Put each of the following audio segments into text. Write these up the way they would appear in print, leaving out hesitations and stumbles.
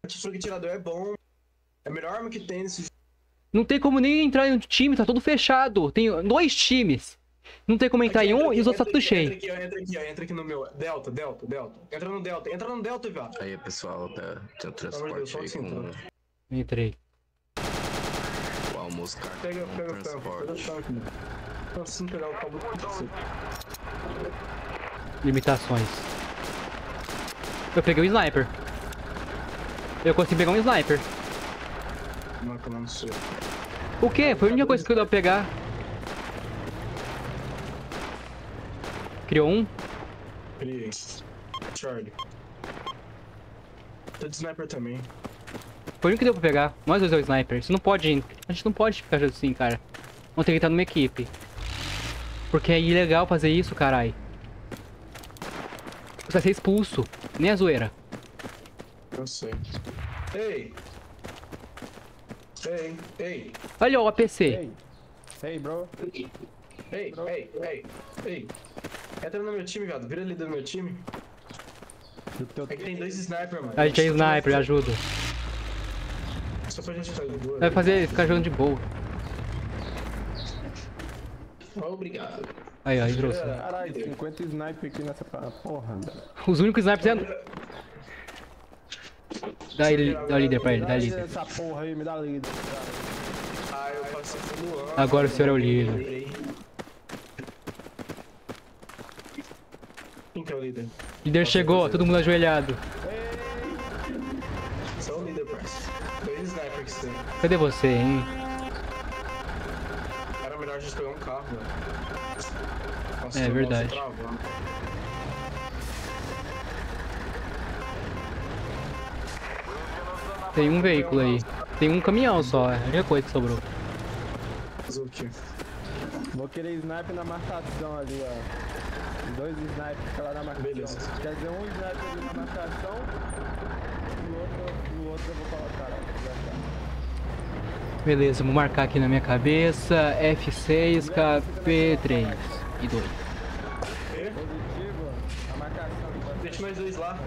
Franco atirador é bom. É a melhor arma que tem nesse jogo. Não tem como nem entrar em um time, tá todo fechado. Tem 2 times. Não tem como entrar em um e os outros tá tudo cheio. Entra aqui no meu. Delta. Entra no Delta, viado. Aí, pessoal, tem o transporte aí com Entrei. o almoço com Pega transporte. assim pegar o cabo do Limitações. Eu peguei o sniper. Eu consegui pegar um sniper. Não sei. O quê? Foi a única coisa que eu deu pra pegar. Criou um? Criei. Charlie. Tô de sniper também. Foi o único que deu pra pegar. Nós dois é o sniper. Isso não pode. A gente não pode ficar assim, cara. Vamos ter que estar numa equipe. Porque é ilegal fazer isso, carai. Você vai ser expulso. Nem a zoeira. Eu sei. Ei! Olha o APC. Hey, bro. Ei! Entra no meu time, viado. Vira líder do meu time. É que tem 2 snipers, mano. A gente é sniper, ajuda. Só pra gente ficar de boa. Vai ficar jogando de boa. Obrigado. Aí, trouxe. Caralho, 50 sniper aqui nessa porra. Os únicos snipers é... Dá o líder pra ele, dá líder. Essa porra aí, me dá líder. Eu passei pelo ano. Agora o senhor é o líder. Quem que é o líder? O líder chegou, todo mundo ajoelhado. Só o líder, parça. 2 snipers que você tem. Cadê você, hein? Era melhor a gente pegar um carro, velho. Nossa, É o verdade. negócio tá travando. Tem um veículo aí. Tem um caminhão só, é a única coisa que sobrou. Fazer o quê? Vou querer sniper na marcação ali, ó. 2 snipers lá na marcação. Beleza. Quer dizer, um sniper ali na marcação. No outro eu vou colocar lá. Beleza, vou marcar aqui na minha cabeça. F6, KP3 e 2. Positivo, a marcação. Deixa nós 2 lá.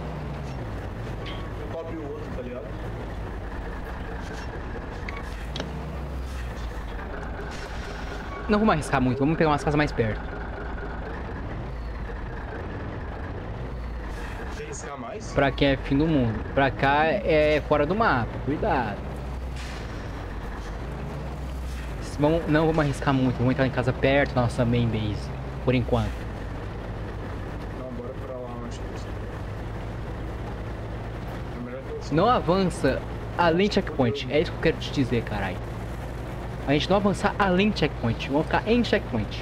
Eu cobre o outro, tá ligado? Não vamos arriscar muito, vamos pegar umas casas mais perto. Quer arriscar mais? Pra quem é fim do mundo. Pra cá é fora do mapa, cuidado. Não vamos arriscar muito, vamos entrar em casa perto da nossa main base, por enquanto. Não, bora pra lá, acho que é melhor que eu... Não avança além checkpoint, é isso que eu quero te dizer, caralho. A gente não avançar além checkpoint, vamos ficar em checkpoint.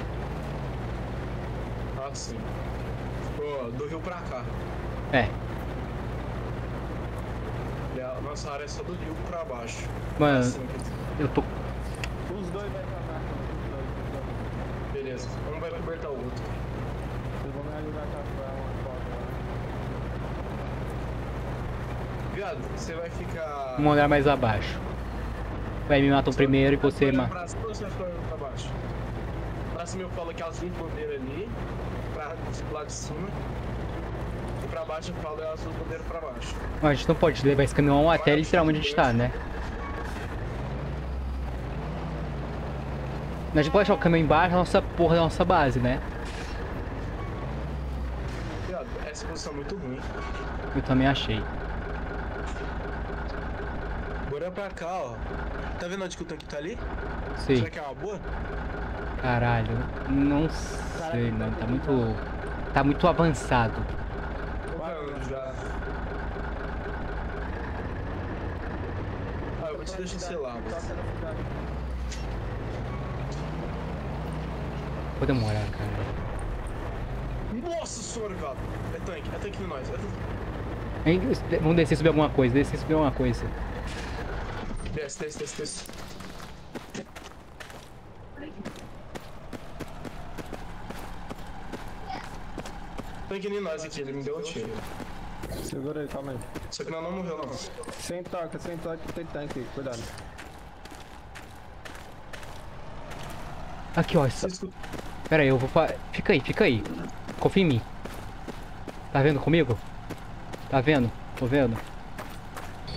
Ah, sim. Pô, do rio pra cá. É, E a nossa área é só do rio pra baixo. mano, Assim, eu tô... Os dois vai pra marca. beleza. Um vai cobertar o outro. Vocês vão me ajudar a capturar uma foto lá. Viado, você vai ficar... Vamos andar mais abaixo. Vai me matar o primeiro e você... Pra cima ou você vai ficar olhando pra baixo? Pra cima eu falo que azul bandeira ali, pro lado de cima. E pra baixo eu falo é azul bandeira pra baixo. A gente não pode levar esse caminhão até literalmente onde a gente tá, né? A gente pode deixar o caminhão embaixo da nossa porra da nossa base, né? Viado, essa posição é muito ruim. Eu também achei. Bora pra cá, ó. Tá vendo onde que o tanque tá ali? Sei. Será que é uma boa? Caralho, não sei, mano. Tá muito avançado. Já. Ah, eu vou te deixar sei lá, mas... Vou demorar, cara. Nossa senhora, viado. É tanque em nós. Vamos descer e subir alguma coisa, descer e subir alguma coisa. Desce. Tanque em nós aqui, ele me deu um tiro. Segura aí, calma aí. Só que não morreu, não. Sem toque, tem tanque, cuidado. Aqui, ó. Pera aí, eu vou... Fica aí. Confia em mim. Tá vendo comigo? Tá vendo? Tô vendo.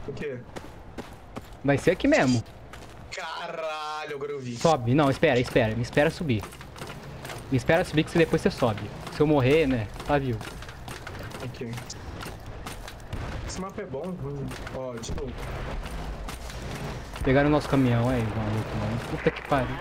O quê? Vai ser aqui mesmo. Caralho, agora eu vi. Sobe. Não, espera. Me espera subir. Me espera subir que depois você sobe. Se eu morrer, né? Tá vivo. Ok. Esse mapa é bom. Ó, de novo. Pegaram o nosso caminhão aí, maluco, mano. Puta que pariu.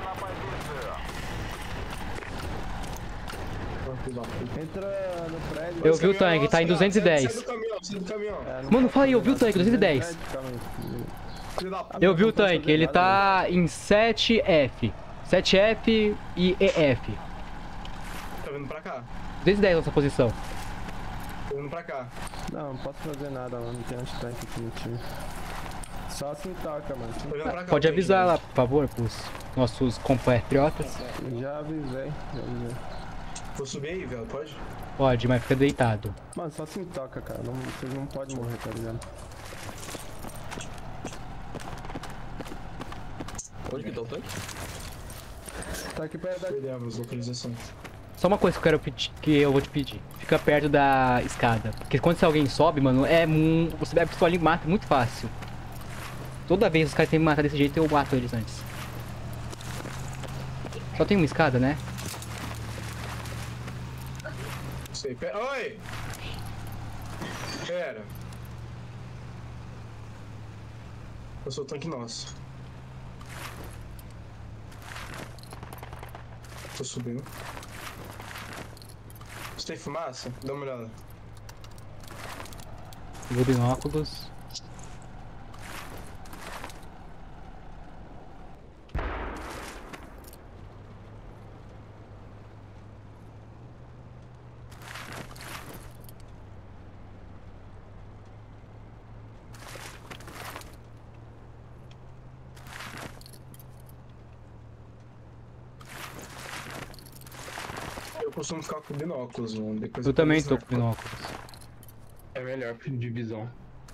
Entra no prédio. Eu vi o tanque, tá em 210. Sai do caminhão. Mano, fala aí, eu vi o tanque, 210. Calma aí. Filho da puta. Eu vi o tanque, ele tá em 7F. 7F e EF. Tá vindo pra cá. 210 nossa posição. Tá vindo pra cá. Não passo fazer nada, mano. Não tem anti-tanque aqui no time. Só assim toca, mano. Tá vindo pra cá. Pode o tanque, avisar lá, gente. por favor, pros nossos compatriotas. Já avisei. Vou subir aí, velho. Pode? Pode, mas fica deitado. Mano, só assim toca, cara. Não, vocês não podem morrer, tá ligado? Onde que tá o tanque? Tá aqui perto da... Perdemos localização. Só uma coisa que eu quero pedir, que eu vou te pedir. Fica perto da escada. Porque quando se alguém sobe, mano, você pega a pistola e mata muito fácil. Toda vez os caras têm que matar desse jeito, eu mato eles antes. Só tem uma escada, né? Sei. Oi! Pera. Eu sou o tanque nosso. Tô subindo. Você tem fumaça? Dá uma olhada. Pegou binóculos. Eu costumo ficar com binóculos, mano. Depois Eu também pego tô com binóculos. É melhor de visão.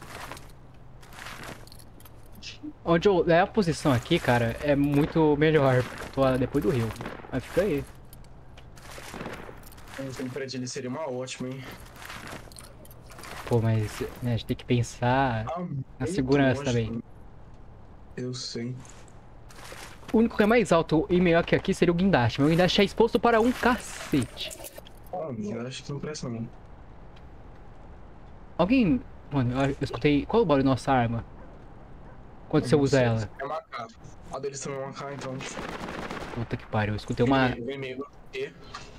Onde eu. A posição aqui, cara, é muito melhor. Porque eu tô lá depois do rio. Mas fica aí. Um prédio ali seria uma ótima, hein? Pô, mas né, a gente tem que pensar na Muito segurança longe, também. mano. Eu sei. O único que é mais alto e melhor que aqui seria o guindaste. Meu guindaste é exposto para um cacete. Eu acho que não presta não. Alguém. Mano, eu escutei. Qual é o barulho da nossa arma? Quando você usa ela? É uma AK. A deles também é uma AK, então. Puta que pariu, eu escutei uma. Vem meio. E.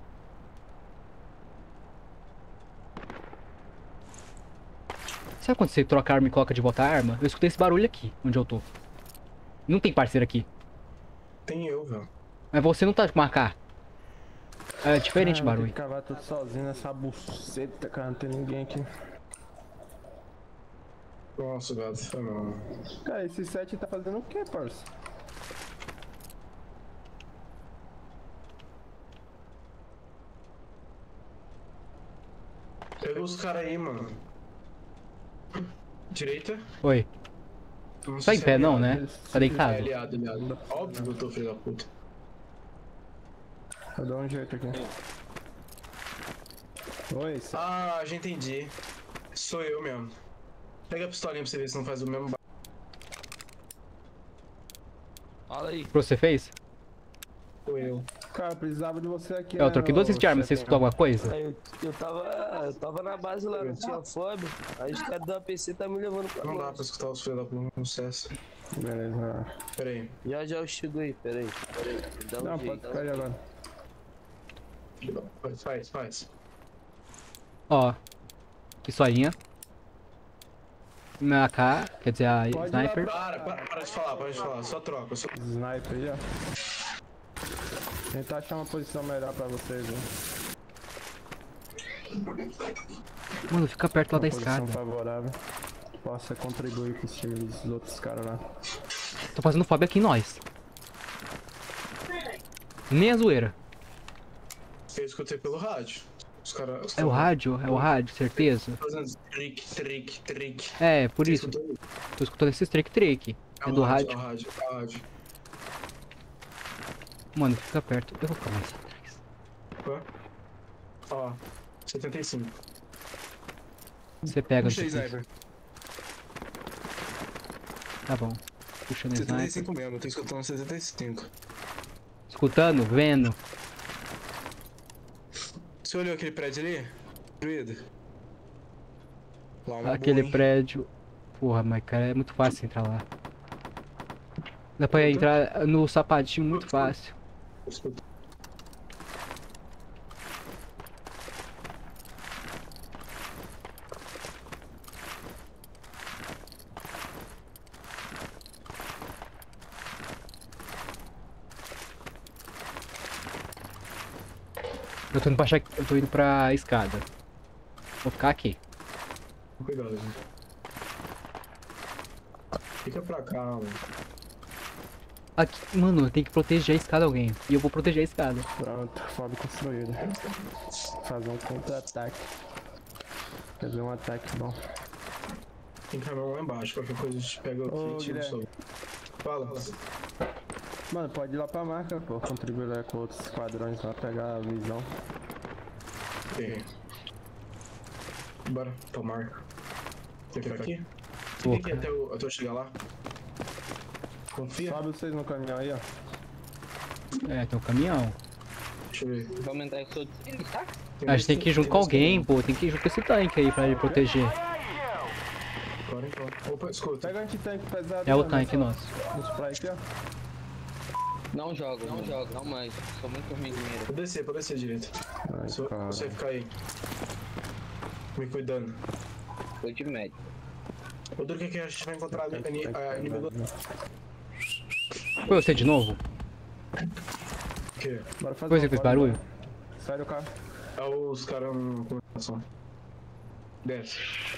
Sabe quando você troca a arma e coloca de volta a arma? Eu escutei esse barulho aqui, onde eu tô. Não tem parceiro aqui. Tem eu, velho. Mas você não tá com uma AK. É diferente o Tem barulho. que cavar tudo sozinho nessa buceta, cara. Não tem ninguém aqui. Nossa, gato, foi mal. Cara, esse set tá fazendo o que, parça? Pega os caras aí, mano. Direita. Oi. Não Tá sei em se pé é não, aliado. né? Tá deitado. É aliado. Óbvio que eu tô filho da puta. Eu dou um jeito aqui. Oi, Ah, já entendi. Sou eu mesmo. Pega a pistolinha pra você ver se não faz o mesmo barulho. Fala aí. Você fez? Sou eu. cara, precisava de você aqui. Eu troquei duas de arma, você escutou alguma coisa? Aí eu tava na base lá, não tinha fome. Aí os caras da PC tá me levando pra Não dá longe. pra escutar os filhos da puta, não cessa. Beleza. Pera aí. Já eu chego aí, peraí. Dá um Não, jeito. pode ficar aí agora. Faz. Ó. Que solinha. Minha AK, quer dizer a Pode sniper. Para de falar, só troca. Sniper aí, ó. Tentar achar uma posição melhor pra vocês, né? Mano, fica perto lá da Posição escada. favorável. Possa contribuir com os times dos outros caras lá. Tô fazendo fobia aqui em nós. Nem a zoeira. Eu escutei pelo rádio. Os caras. É o rádio, certeza. Fazendo trick. É, por Você isso. escutou? Tô escutando esse trick. É do rádio. É o rádio. Mano, fica perto. Eu vou ficar mais atrás. Ó, 75. Você pega. Puxa aí, você- sniper. Tá bom. Puxando sniper. 75 mesmo, eu tô escutando 75. Escutando? Vendo. Você olhou aquele prédio ali? Druida? Lá, uma Aquele boa, hein? prédio. Porra, mas cara, é muito fácil entrar lá. Dá pra entrar no sapatinho muito fácil. Escuta. Eu tô indo pra escada. Vou ficar aqui. Cuidado, gente. Fica pra cá, mano. Aqui, mano, tem que proteger a escada alguém. E eu vou proteger a escada. Pronto, fob construído. Fazer um contra-ataque. Fazer um ataque bom. Tem caminhão lá embaixo, qualquer coisa a gente pega Ô, aqui e tira Guilherme. sobre. Fala. Mano, pode ir lá pra marca, pô. Contribuir lá com outros esquadrões lá, pegar a visão. Ok. Bora, tomar. Tem que ficar aqui? Pô, Fica aqui até eu chegar lá. Confia? Sobe vocês no caminhão aí, ó. É, tem um caminhão. Deixa eu ver. Vamos entrar em todo. A gente tem que ir junto com alguém, pô. Tem que ir junto com esse tanque aí pra ele proteger. Bora então. Opa, escuta. Pega anti-tanque pesado. É o né, tanque nessa- nosso. No spray aqui, ó. Não jogo, não mais. Sou muito ruim de mira. Pode descer direito. Ai, Só cara. você ficar aí. Me cuidando. Tô de médio. O duro que a gente vai encontrar inimigo. Foi você de novo? O quê? Bora fazer Foi você uma que fez foto, barulho? mano. Sai do carro. É os caras no comunicação. Desce.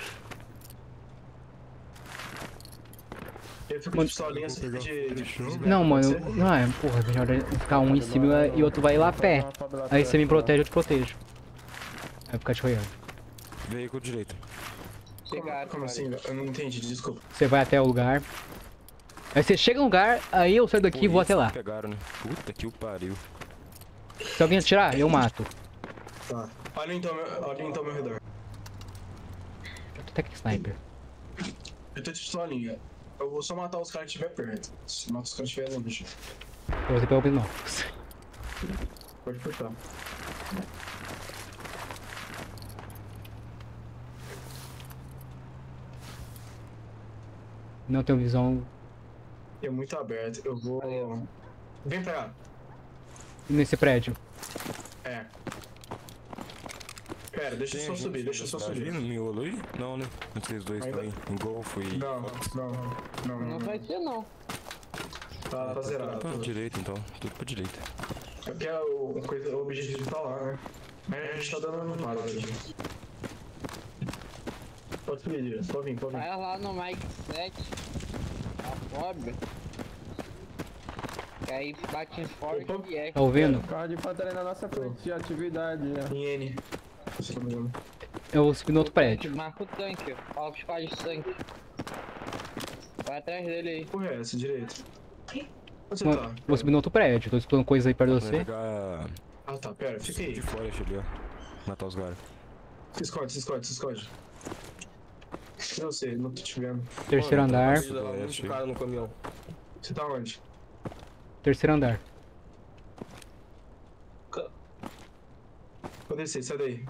Eu fico de pistolinha assim de Não, mano. Não é, porra, melhor ficar um em cima e outro vai lá a pé. Aí você me protege, eu te protejo. Aí ficar te roendo. Veículo direito. Como assim? Eu não entendi, desculpa. Você vai até o lugar. Aí você chega no lugar, aí eu saio daqui e vou até lá. Pegaram, né? Puta que o pariu. Se alguém atirar, eu mato. Tá. Olha então ao meu redor. Eu tô até com sniper. Eu tô de pistolinha. Eu vou só matar os caras que estiver perto. Se matar os caras que estiver longe. Eu vou ter pelo binóculos. Pode cortar. Não tenho visão É muito aberto. Eu vou. Vem pra cá. nesse prédio. É. Pera, deixa eu só subir, deixa eu só Tá subir. vindo miolo aí? Não, né? Vocês dois Ainda- também. Em Golfo e. Não. Não vai ser não. Tá zerado. Ah, direito então. Tudo pra direita. É porque o objetivo tá lá, né? Mas a gente tá dando nada aqui. Pode subir, Dias. Pode vir. Vai lá no Mike 7. A fob. Que aí bate em forte Opa. e é. Tá ouvindo? Carro de infantaria na nossa frente de atividade, ó. Em N. Se não me engano. Eu vou subir no outro prédio. Marca o tanque, ó. Fala pros pais de tanque. Vai atrás dele aí. Porra, é essa, direito. Onde você Não, tá? vou subir no outro prédio. Tô escutando coisa aí perto de Vai você. pegar. Ah, tá, pera, fica aí. De fora ali, ó. Matar os caras. Se esconde. Eu sei, não tô te vendo. Terceiro andar. Muito cara no caminhão. Você tá onde? Terceiro andar. Vou descer, sai daí.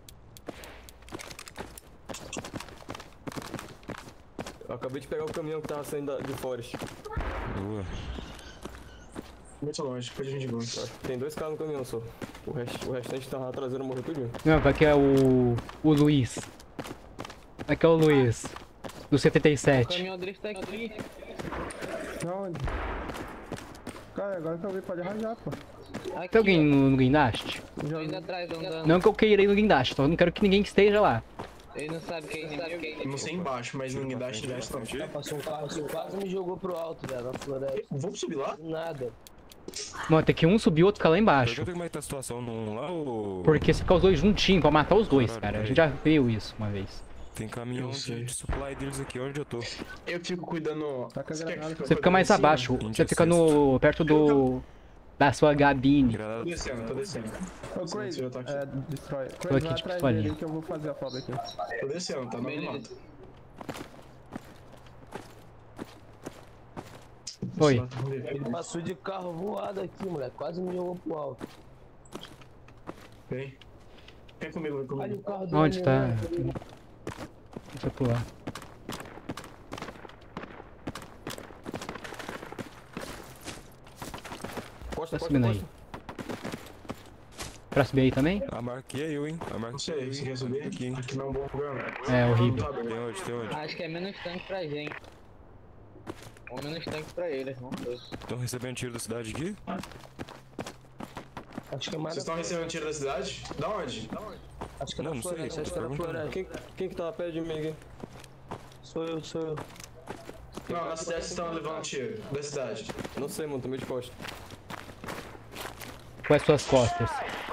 Eu acabei de pegar o caminhão que tava saindo de Forest. Boa. Muito longe, depois a gente volta. Tem 2 caras no caminhão só. O restante tá na traseira, morreu tudinho. Não, aqui é o Luiz. Aqui é o Luiz. Do O 77. caminhão dele tá aqui. Onde? Cara, agora que eu vi, pode arranjar, pô. Aqui, Tem alguém no guindaste? ó. Indo atrás, andando. Não que eu queira ir no guindaste, só não quero que ninguém esteja lá. Ele não sabe quem é inimigo. Eu não sei embaixo, mas ninguém dá não. Passou um carro assim, quase me jogou pro alto, velho, na floresta. Vamos subir lá? Nada. Mano, tem que um subir e outro ficar lá embaixo. Pergunta como é que tá a situação num lá ou. Porque se ficar os dois juntinhos pra matar os dois, Caralho, cara. A velho. gente já viu isso uma vez. Tem caminhão Eu sei. de supply deles aqui onde eu tô. Eu fico cuidando. Tá com a Você quer granada. que Você fica mais descendo? abaixo, você fica no. perto do. da sua gabine. Granada. Tô descendo. Ô, Crazy, Eu tô aqui. destrói. Tô Crazy, aqui vai de atrás pistolinha. dele que eu vou fazer a fob aqui. Tô descendo, tá no Beleza. mato. Oi. Ele passou de carro voado aqui, moleque. Quase me jogou pro alto. Vem. Vem comigo, vem Olha comigo. o carro do Onde meu tá? irmão. Deixa eu pular. Costa, Tá subindo aí. Pra subir aí também? A marca é eu, hein? A marca Não sei, você quer subir? aqui, hein? Aqui não é um bom lugar, não. É horrível. Não tá Tem aberto. onde? Tem onde? Acho que é menos tanque pra gente. Ou menos tanque pra eles, não sei. Estão recebendo tiro da cidade aqui? Acho que é mais. Vocês estão recebendo tiro da cidade? Da onde? Acho que é Não, na não sei, floresta, acho que é na pergunta. floresta. Quem que tava perto de mim aqui? Sou eu, sou eu. Não, na cidade vocês estão levando tiro. Da cidade. Não sei, mano, tô meio de costa. Quais suas costas?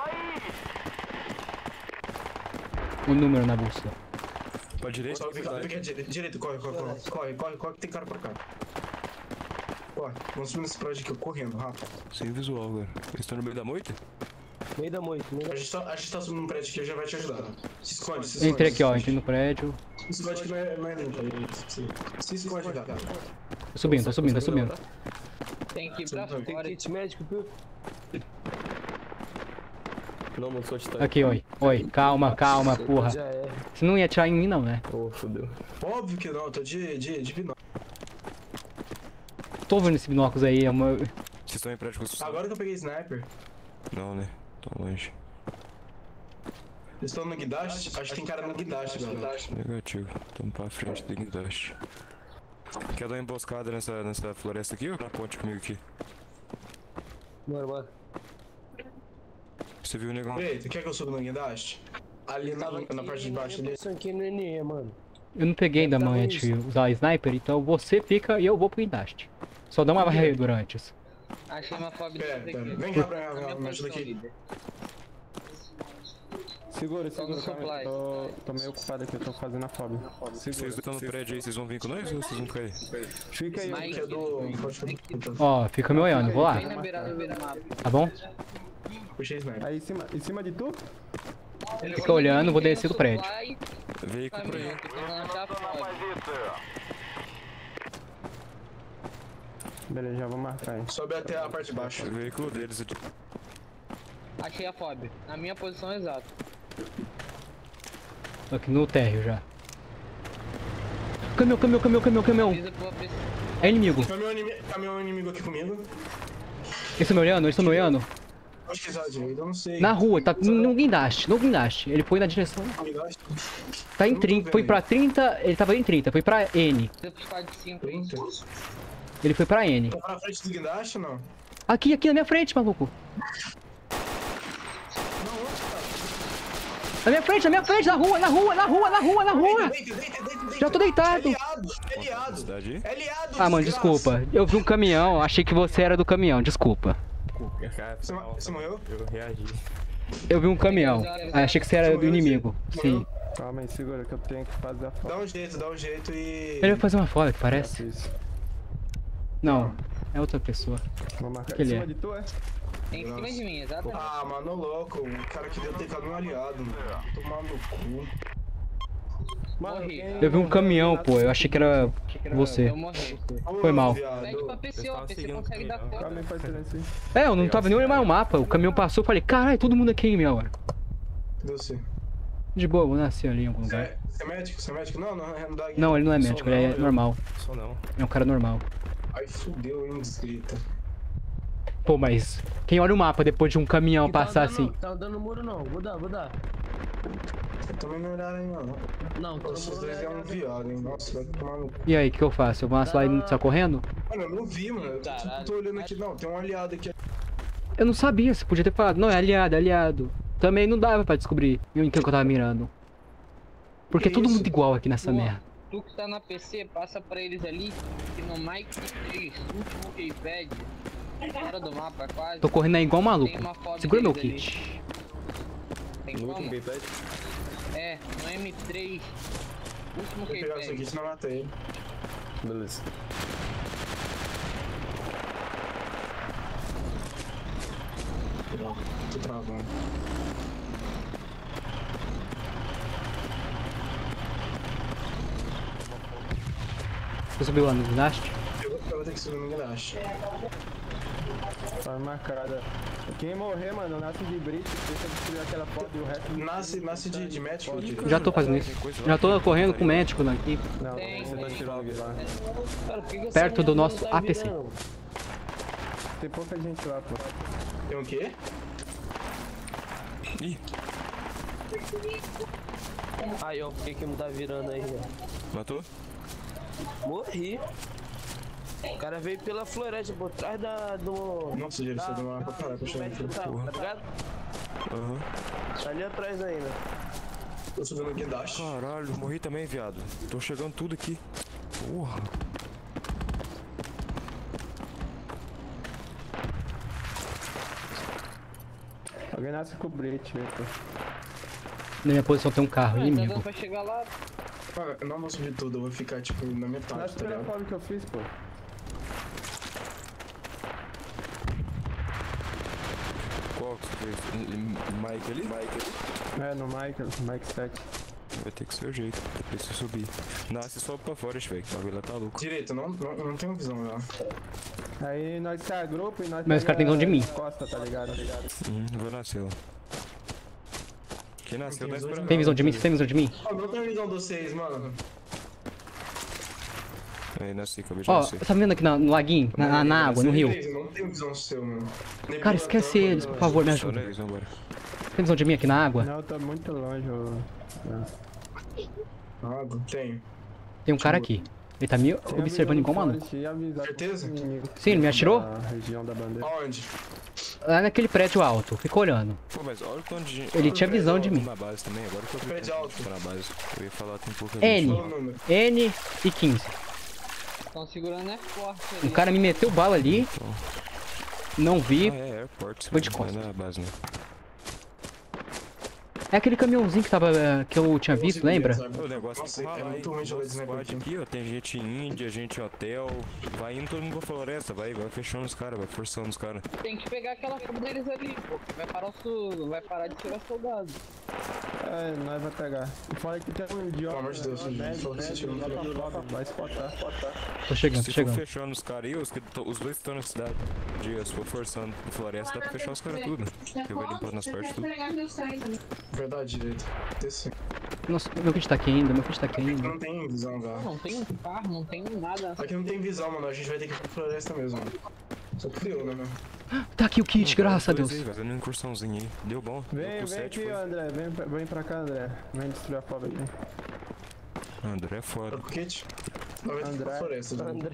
O número na bússola. Pra direita? Só fica direito, corre, que tem cara pra cá. Corre, vamos subir nesse prédio aqui, correndo, rápido. Sem visual, cara. Eles estão no meio da moita? Meio da moita, meio da... A gente tá subindo num prédio aqui, já vai te ajudar. Se esconde, se esconde. Entrei aqui, ó. se Entrei no prédio. esconde. Esse prédio aqui não é limpo, se esconde, cara. Tô subindo, tô subindo, tô subindo. Tem que ir pra Tem fora. Tem kit médico, viu? Não, mano, só de tanque. Aqui, oi. Oi, calma, calma, porra. Já é. Você não ia atirar em mim, não, né? Ô, fodeu. Óbvio que não, eu tô de binóculo. Tô vendo esse binóculos aí, é uma... Vocês estão em prédio construção? Agora que eu peguei sniper, Não, né? Tão longe. eles estão no guindaste? Acho que tem cara no guindaste, galera. Negativo. Tamo pra frente do guindaste. Quer dar uma emboscada nessa floresta aqui ou na ponte comigo aqui? Bora, bora. Você viu o negão? Ei, tu quer que eu suba no guindaste? Ali na parte de baixo ali. Eu aqui no NE, mano. Eu não peguei ainda a manha de usar sniper, então você fica e eu vou pro guindaste. Só dá uma varredura antes. Achei uma fob Pera, daqui. vem cá pra Na minha me ajuda posição, aqui. líder. Segura, Tô no calma aí. supply. Tô meio ocupado aqui, eu tô fazendo a fob. Vocês estão no prédio aí, vocês vão vir com nós ou vocês vão ficar aí? Fica aí. Mas- Que é do... Ó, fica me olhando, vou lá. Bem na beirada do mapa. Tá bom? Puxei sniper. Aí em cima de tu? Fica olhando, vou descer do prédio. Veículo por aí. Beleza, já vou marcar aí. Sobe até a parte de baixo. O veículo deles. Achei a fob. Na minha posição exata. Tô aqui no térreo já. Caminhão. Avisa pro APC. É inimigo. Caminhão inimigo aqui comigo. Eles estão me olhando, eles estão me olhando. Acho que exato, eu não sei. Na rua, tá no guindaste. Ele foi na direção. Tá em 30, foi pra 30, ele tava em 30, foi pra N. Avisa pro squad 5. 30. Ele foi pra N. Tá pra frente do guindaste ou não? Aqui na minha frente, maluco. Na minha frente, na rua. Já tô deitado. É liado. Cidade aí? É liado, Ah, mano, desgraça. desculpa. Eu vi um caminhão, achei que você era do caminhão, desculpa. Você morreu? Eu reagi. Eu vi um caminhão, achei que você era do inimigo. Sim. Calma aí, segura que eu tenho que fazer a fob. Dá um jeito e... Ele vai fazer uma foto, que parece. Isso. Não, é outra pessoa. Vou marcar Que em ele cima é? de tu, é? Tem em cima de mim, exatamente. Ah, mano, louco. O cara queria ter caminho aliado, mano. Tomar no cu. Mano, Morri. Eu vi um caminhão, pô, eu achei que era você. Eu morri. Foi mal. Pede pra PC, ó. PC consegue dar Calma conta. aí, faz silêncio aí. É, eu não tava nem olhando mais o mapa, o caminhão passou, eu falei, caralho, todo mundo aqui em mim agora. Cadê você? De boa, vou nascer ali em algum lugar. Você é médico? Você é médico? Não dá aqui. Não, ele não é médico, ele é normal. Só não. É um cara normal. Ai, fudeu, hein, desgrita. Pô, mas quem olha o mapa depois de um caminhão passar assim? Tá andando no muro não, vou dar. Eu também não olharam aí, não. Não, tô no Vocês muro dois é um viado, hein. Nossa, vai tomar no cu. E aí, o que eu faço? Eu vou lá e não tá correndo? Mano, eu não vi, mano. Eu tô olhando aqui. Não, tem um aliado aqui. Eu não sabia, você podia ter falado. Não, é aliado. Também não dava pra descobrir em quem que eu tava mirando. Porque é Que todo isso? mundo igual aqui nessa Boa. merda. Tu que tá na PC, passa pra eles ali que no Mike 3, último keypad, fora do mapa quase, Tô correndo aí igual um maluco. tem uma foto Segura meu deles ali. kit. Tem No último como? keypad. É, no M3, último Vou pegar isso aqui, keypad. senão eu matei ele. Beleza. Tô travando. Você subiu lá no guindaste? Eu vou ter que subir no guindaste. Tá marcada. Quem morrer, mano, nasce de bridge, deixa eu destruir aquela foto e o resto. Nasce de médico, Direito. Já tô fazendo isso. Já tô correndo com o médico aqui. Não, Tem, você vai tirar lá. Cara, por que que essa Perto do merda nosso não tá APC. virando? Tem pouca gente lá, pô. Tem o quê? Ih, Aí, ó, por que que não tá virando aí, velho? matou? Morri. O cara veio pela floresta, por trás do... Nossa, Direito, você demora pra caralho pra chegar aqui. Tá ligado? Aham. Tá ali atrás ainda. Tô subindo no guindaste. Caralho, morri também, viado. Tô chegando tudo aqui. Porra. Alguém nasce com o bridge, velho, pô. Na minha posição tem um carro Tá inimigo. dando pra chegar lá. Ah, eu não vou subir tudo, eu vou ficar tipo na metade, Nasce tá pela ligado? forma que eu fiz, pô. Qual que você fez? Mike ali? É, no Mike 7. Vai ter que ser o jeito. Pra você subir. Nasce só pra fora, velho. O bagulho lá tá louco. Direito, não tenho visão já. Aí nós sai a grupo e nós Mas os caras têm visão de mim. Costa, tá ligado? Vou nascer lá. Quem nasceu tá esperando. Tem visão de mim? Você tem visão de mim? Ó, não tenho visão de vocês, mano. Aí, nasci, acabei de Ó, nascer. tá vendo aqui no laguinho? Na água, no rio? Eu não tenho visão seu, mano. Cara, esquece eles, por favor, me Só ajuda. nós, vambora. Tem visão de mim aqui na água? Não, tá muito longe, ô. Ah, tenho. Tem um cara aqui. Ele tá me Tem a observando visão igual do maluco. Forest e avisar Certeza? pro inimigo. Sim, ele me atirou? Da região da bandeira. Aonde? Lá naquele prédio alto, ficou olhando. Pô, mas olha o tanto de gente. Ele tinha visão de mim. Na base também, agora que eu vi Prédio quanto alto. tá na base. Eu ia falar, tem pouca N. gente. Qual o número? N e 15. Estão segurando é forte ali. O cara me meteu bala ali, não vi. Ah, é, airport. Foi de não é costas. na base, né? É aquele caminhãozinho que tava. Que eu tinha visto, lembra? O negócio Nossa, tá é muito ruim jogar Nosso sniper squad aqui. aqui, ó. Tem gente em Índia, gente em hotel. Vai indo todo mundo pra floresta, vai fechando os caras, vai forçando os caras. Tem que pegar aquela foto deles ali, pô. Vai parar de tirar soldado. É, nós vai pegar. E fora que tem um idiota. Pelo amor de Deus, gente, só que você tira um tiro. Vai spotar. Tô chegando, tô Se for chegando. fechando os caras aí, os dois que estão na cidade. Se for forçando a floresta, dá pra fechar os caras tudo. Eu vou limpando as partes tudo. Verdade, Direito. Tem sim. Nossa, meu kit tá aqui ainda, meu kit tá aqui ainda. Não tem visão, velho. Não tem um carro, não tem nada. Aqui não tem visão, mano. A gente vai ter que ir pra floresta mesmo, mano. Só que frio, né, mano? Tá aqui o kit, graças a Deus. Aí, fazendo uma incursãozinha aí. Deu bom. Deu Vem pro 7, aqui, foi. André. Vem pra cá, André. Vem destruir a foto aqui. André é foda. Pro kit? Não vai ter que ir pra André. floresta, gente. André.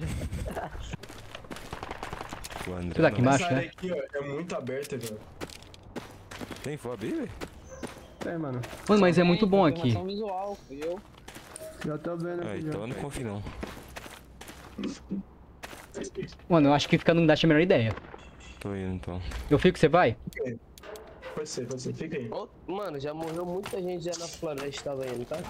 O André Você tá aqui não. embaixo, Essa área né? aqui, ó, é muito aberta, velho. Tem fob aí, velho? Tem, mano. Mano, mas é muito bom aqui. Informação visual, fui eu. Já tô vendo Ah, aqui. então já. eu não confio não. Mano, eu acho que ficar no Dash é a melhor ideia. Tô indo então. Eu fico, você vai? Pode ser. Fica aí. Ó, mano, já morreu muita gente já na floresta, tava indo, tá?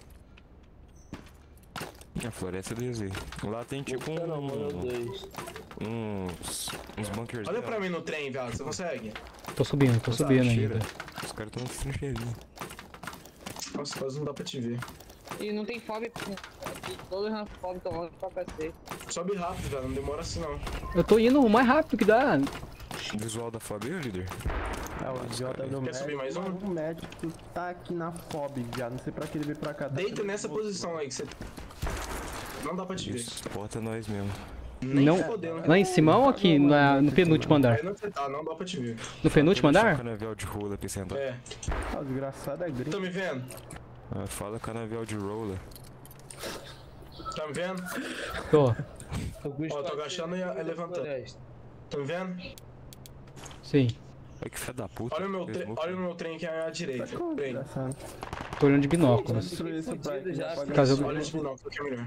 A floresta deles aí. Lá tem tipo Não, morreu dois. uns bunkers. Olha pra mim no trem, velho. Você consegue? Tô subindo ainda. Os caras tão trincheirinho. Nossa, quase não dá pra te ver. E não tem fob. Todos na fob estão longe pra PC. Sobe rápido, velho. Não demora assim, não. Eu tô indo o mais rápido que dá. Visual da fob aí, líder? Ah, o idiota do Quer subir mais um? O médico tá aqui na FOB já. Não sei pra que ele veio pra cá. Tá Deita nessa posição aí que você... Não dá pra te ver. Isso, bota nós mesmo. Nem Não. fodendo. Lá em cima ou aqui no penúltimo andar? Aí não você tá, não dá pra te ver. No penúltimo andar? Canavial de roller pra sentar. É. Ah, o desgraçado é gringo. Tá me vendo? Fala canavial de roller. Tá me vendo? Tô. Ó, tô agachando e levantando. Tá me vendo? Sim. Ai que filho da puta. Olha o meu, Fez olha o meu trem aqui à direita. Trem. Desgraçado. Tô olhando de binóculos. Destruir isso pra Fudido já. pode- Caso eu- Olha esse binóculo que é melhor.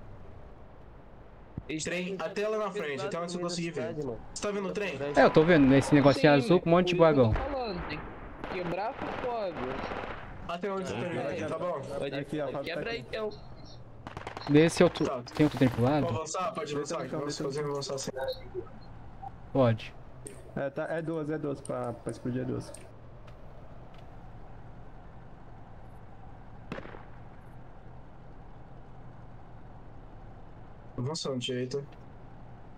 Trem até lá na frente, até onde você conseguir ver. Você tá vendo o trem? É, eu tô vendo esse negocinho azul com um monte de vagão. Tem que quebrar a fob. Até onde você termina aqui, tá bom? Aqui, ó, Fábio, Quebra tá aí, aqui. então. Desse outro. Tem outro trem pro Pode lado? avançar? Pode avançar? Vamos fazer avançar assim. Pode. É duas pra explodir duas. Avançando direito.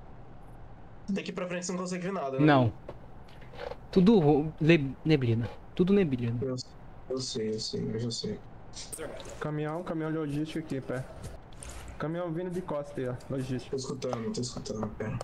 Daqui pra frente você não consegue ver nada, né? Não. Tudo neblina. Tudo neblina. Eu sei, eu já sei. Caminhão logístico aqui, pé. Caminhão vindo de costa aí, ó. Logístico. Tô escutando, pera.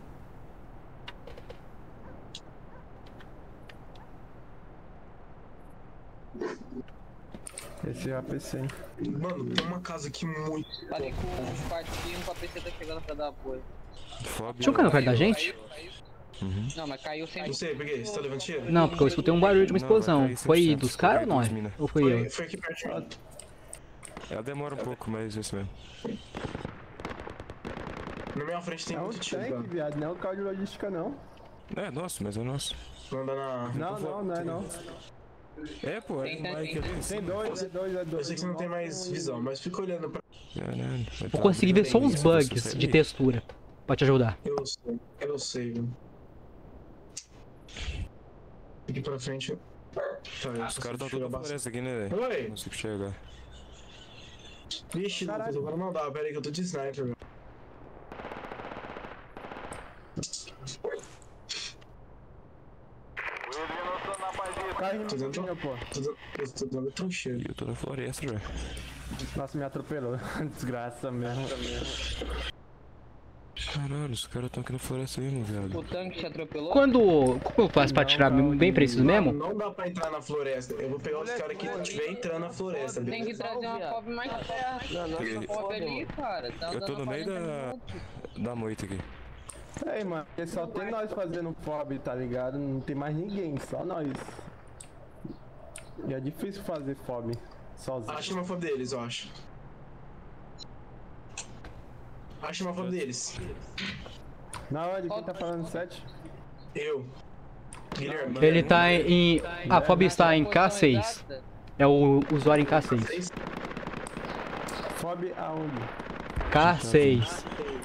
Esse é APC, hein? Mano, tem uma casa aqui muito. Falei com o quartinho com a PC tá chegando pra dar apoio. Tinha um cara perto da gente? Não, mas caiu sem. Não sei, por quê? Você tá levando tiro? Não, porque eu escutei um barulho de uma Não, vai explosão. cair Foi 100%, dos caras ou vai nós? cair dos mina. Ou foi eu? Foi aqui perto. Ela demora um pouco, mas é isso mesmo. Na minha frente tem É um muito tiro, tanque, cara. viado. Não é um carro de logística, não. É nosso, mas é nosso. Vou andar na. Não é não. É, pô, é Tem um bike ali. Tem dois, é dois. Eu sei que você não tem mais visão, mas fica olhando pra. Vou conseguir ver só uns bugs de textura. Pra te ajudar. Eu sei, velho. Aqui pra frente. Tá, Os caras estão toda a floresta aqui, né, velho? Oi! Não consigo chegar. Vixe, Lucas, agora não dá. Pera aí que eu tô de sniper, velho. Carrinho Tô dentro- no pô. Eu tô dando trincheiro. E eu tô na floresta já. Nossa, me atropelou. Desgraça mesmo. Caralho, os caras estão aqui na floresta mesmo, velho. O tanque te atropelou? Como eu faço pra tirar bem preciso mesmo? Não dá pra entrar na floresta. Eu vou pegar os caras que estiver entrando na floresta, Tem que beleza? trazer uma FOB mais perto. Peguei. FOB ali, cara. Tá Eu tô andando no meio 40 da- minutos. Da moita aqui. Ei, mano, porque só tem nós fazendo FOB, tá ligado? Não tem mais ninguém, só nós. E é difícil fazer FOB sozinho. Acha uma foto deles, eu acho. Acha uma foto deles. Na hora de quem tá falando 7? Eu. Guilherme. Ele tá em. A FOB está em K6. Exata. É o usuário em K6. FOB aonde? K6.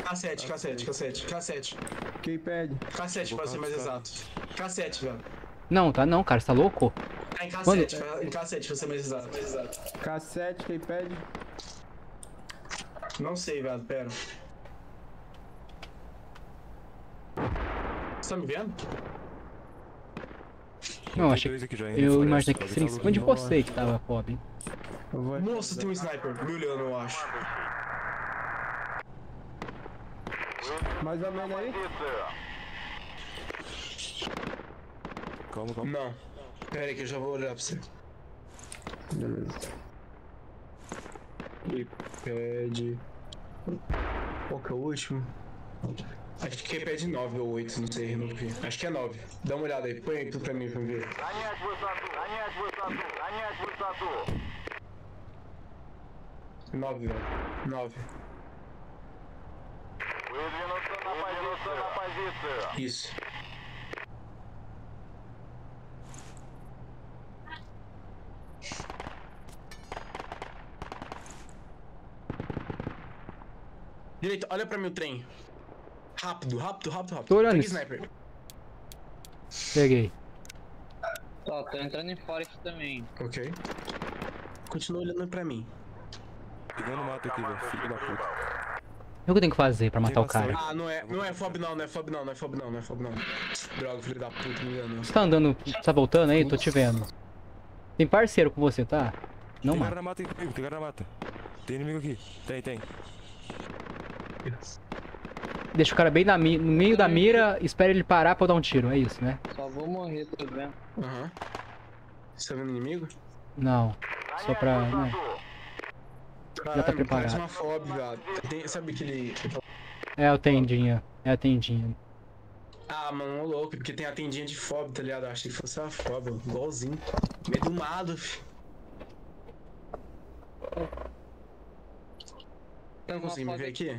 K7. Quem pede? K7 pra ser mais exato. K7, velho. Não, tá não, cara, você tá louco? Tá em Mano. K7 pra ser mais exato. K7, quem pede? Não sei, velho, pera. Você tá me vendo? Não, achei. Dois aqui já, hein, na Eu floresta. imaginei que seria em cima de você que tava a FOB. Eu vou. Nossa, tem um sniper me olhando, eu acho. Mais ou menos aí? Calma. Não. Pera aí que eu já vou olhar pra você. Beleza. Keypad. Qual que é o último? Acho que Keypad 9 ou 8, não sei, não vi. Acho que é 9. Dá uma olhada aí, põe aí tudo pra mim pra ver. Nove, velho. 9. Isso. Direito, olha pra mim o trem. Rápido. Tô olhando Pega isso. sniper. Peguei. Ó, tô entrando em Forest também. Ok. Continua olhando pra mim. Pegando mato aqui, velho. Filho da puta. O que eu tenho que fazer pra matar o cara? Ah, não é FOB não é FOB não. Droga, filho da puta, me enganou. Você tá andando, tá voltando aí? Tô te vendo. Tem parceiro com você, tá? Não, Tem mano. cara na mata aí comigo, tem cara na mata. Tem inimigo aqui. Tem. Deixa o cara bem no meio da mira, espera ele parar pra eu dar um tiro, é isso, né? Só vou morrer, tô vendo. Aham. Você tá vendo inimigo? Não. Só pra. Né? Caralho, tá preparado. parece uma FOB, velho. Sabe aquele... É a tendinha. É a tendinha. Ah, mano, ô louco, porque tem a tendinha de FOB, tá ligado? Eu achei que fosse uma FOB, igualzinho. Meio do mato, fi. Não consegui me ver aqui?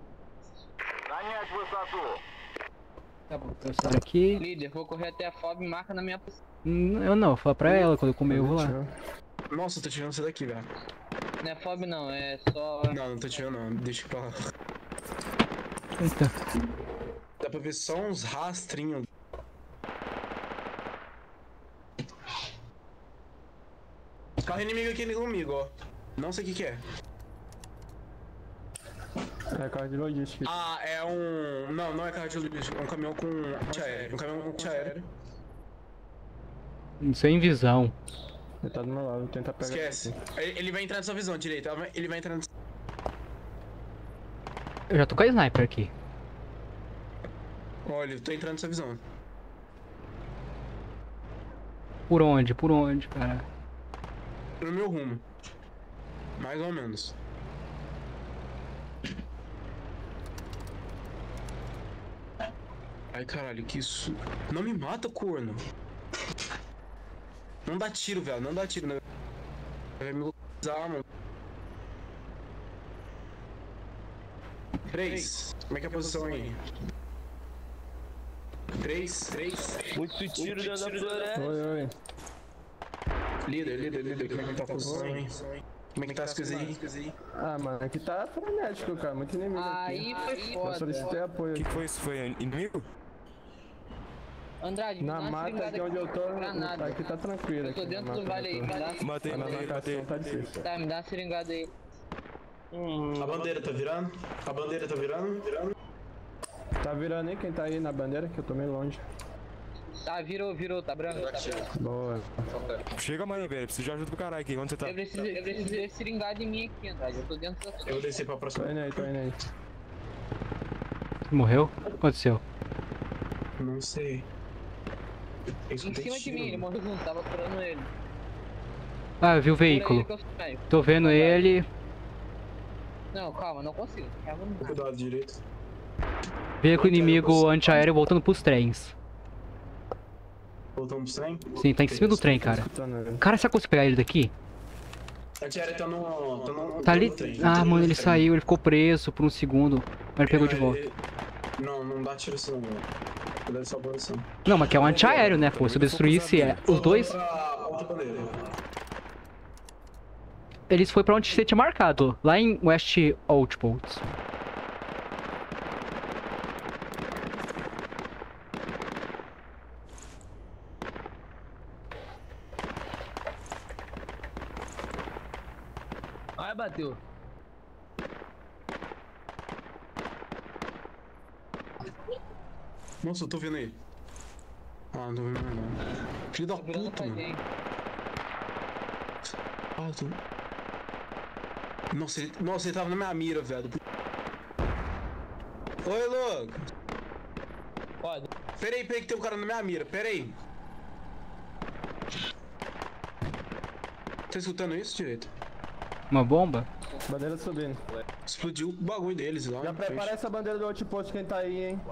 Tá bom, eu saio aqui. Líder, vou correr até a FOB e marca na minha posição. Eu não, vou falar pra ela, quando eu comer eu vou lá. Nossa, eu tô tirando você daqui, velho. Não é FOB não, é só... Não tô tirando não, deixa pra lá. Eita. Dá pra ver só uns rastrinhos. Carro inimigo aqui comigo, ó. Não sei o que é. É carro de logística. Ah, é um... Não é carro de logística, é um caminhão com antiaéreo. Um caminhão com antiaéreo. Isso é em visão. Ele tá do meu lado, vou tentar pegar. Esquece. Ele vai entrar na sua visão direita. Ele vai entrar na... Eu já tô com a sniper aqui. Olha, eu tô entrando na sua visão. Por onde? Por onde, cara? No meu rumo. Mais ou menos. Ai, caralho, que isso... Não me mata, corno. Não dá tiro, velho. Não dá tiro, né? Vai me usar, mano. 3. Como é que é a posição aí? 3. Muito tiro dentro da floresta. Oi. Líder. Como é que tá a posição aí? Como é que tá as coisas aí? Ah, mano, aqui tá frenético, cara. Muito inimigo Aí aqui. foi Eu foda. solicitei apoio O que aqui. que foi isso? Foi inimigo? Andrade, me dá Na uma mata seringada aqui onde eu tô, granada. aqui tá tranquilo. Eu tô aqui na dentro do mata vale aí, onde me eu tô. dá. Matei, A matei. marcação tá difícil. Tá, me dá uma seringada aí. A bandeira tá virando? A bandeira tá virando? Tá virando aí quem tá aí na bandeira, que eu tô meio longe. Tá, virou, tá branco. Boa. Chega mais, velho. Preciso de ajuda pro caralho aqui. Onde você tá? Eu preciso de seringada em mim aqui, Andrade. Eu tô dentro da Eu sua. vou descer pra próxima. Tô indo aí. Morreu? O que aconteceu? Não sei. Em cima de mim, ele morreu junto, tava curando ele. Ah, eu vi o Cura veículo. ele que eu saio. Tô vendo ele. Não, calma, não consigo. Calma, não. Cuidado direito. Veículo inimigo antiaéreo voltando pros trens. Voltamos pro trem. Sim, tá em cima do trem, cara. Escutando ele. Cara, será que eu consigo pegar ele daqui? Antiaéreo tá no... Tá ali. no trem. Ah, mano, ele saiu, ele ficou preso por um segundo. Mas ele pegou de volta. Não dá tiro assim, não. Cuidado sua posição. Não, mas que é um antiaéreo, né, pô? Se eu destruísse os dois, Pra outra bandeira. eles foi pra onde você tinha marcado. Lá em West Outpost. Ai, bateu. Nossa, eu tô vendo aí. Ah, não tô vendo mais não. Filho da Tô virando puta, pra mano. gente. Ah, eu tô... Nossa, ele tava na minha mira, velho. Oi, louco. Ó, Pera aí que tem um cara na minha mira. Pera aí. Tá escutando isso direito? Uma bomba? Bandeira subindo. Explodiu o bagulho deles lá. Já prepara essa bandeira do outpost quem tá aí, hein?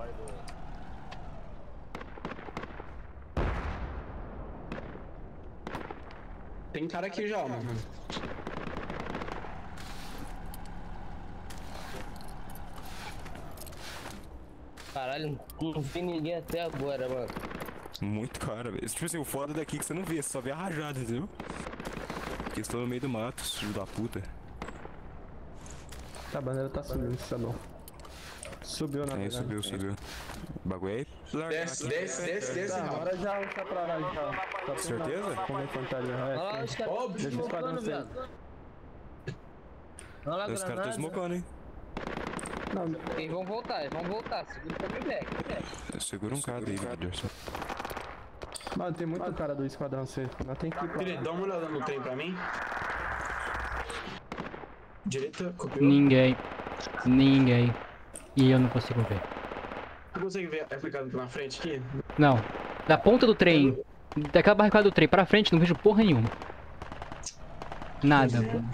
Tem cara aqui já, mano. caralho, não vi ninguém até agora, mano. Muito cara, velho. Tipo assim, o foda daqui é que você não vê, você só vê a rajada, entendeu? Porque eles estão no meio do mato, filho da puta. Tá, a bandeira tá subindo, isso é bom. Subiu na verdade. Subiu. O bagulho aí. Desce, Tá, rápido. agora já tá pra lá, já. Tá Certeza? Com a infantaria, Olha lá, é. os caras Óbvio. Deixa os smocando, caras viado. Olha lá, Os caras estão granada. smocando, hein? Não, Eles vão voltar. Segura pra mim, velho. Segura um cara aí, Anderson. mano, tem muito cara do esquadrão C. Nós tem que ir pra Filho, lá. dá uma olhada no trem pra mim. Direita, copiou. Ninguém. E eu não consigo ver. Você consegue ver aplicado aqui na frente aqui? Não. Da ponta do trem, daquela barricada do trem pra frente, não vejo porra nenhuma. Nada, mano.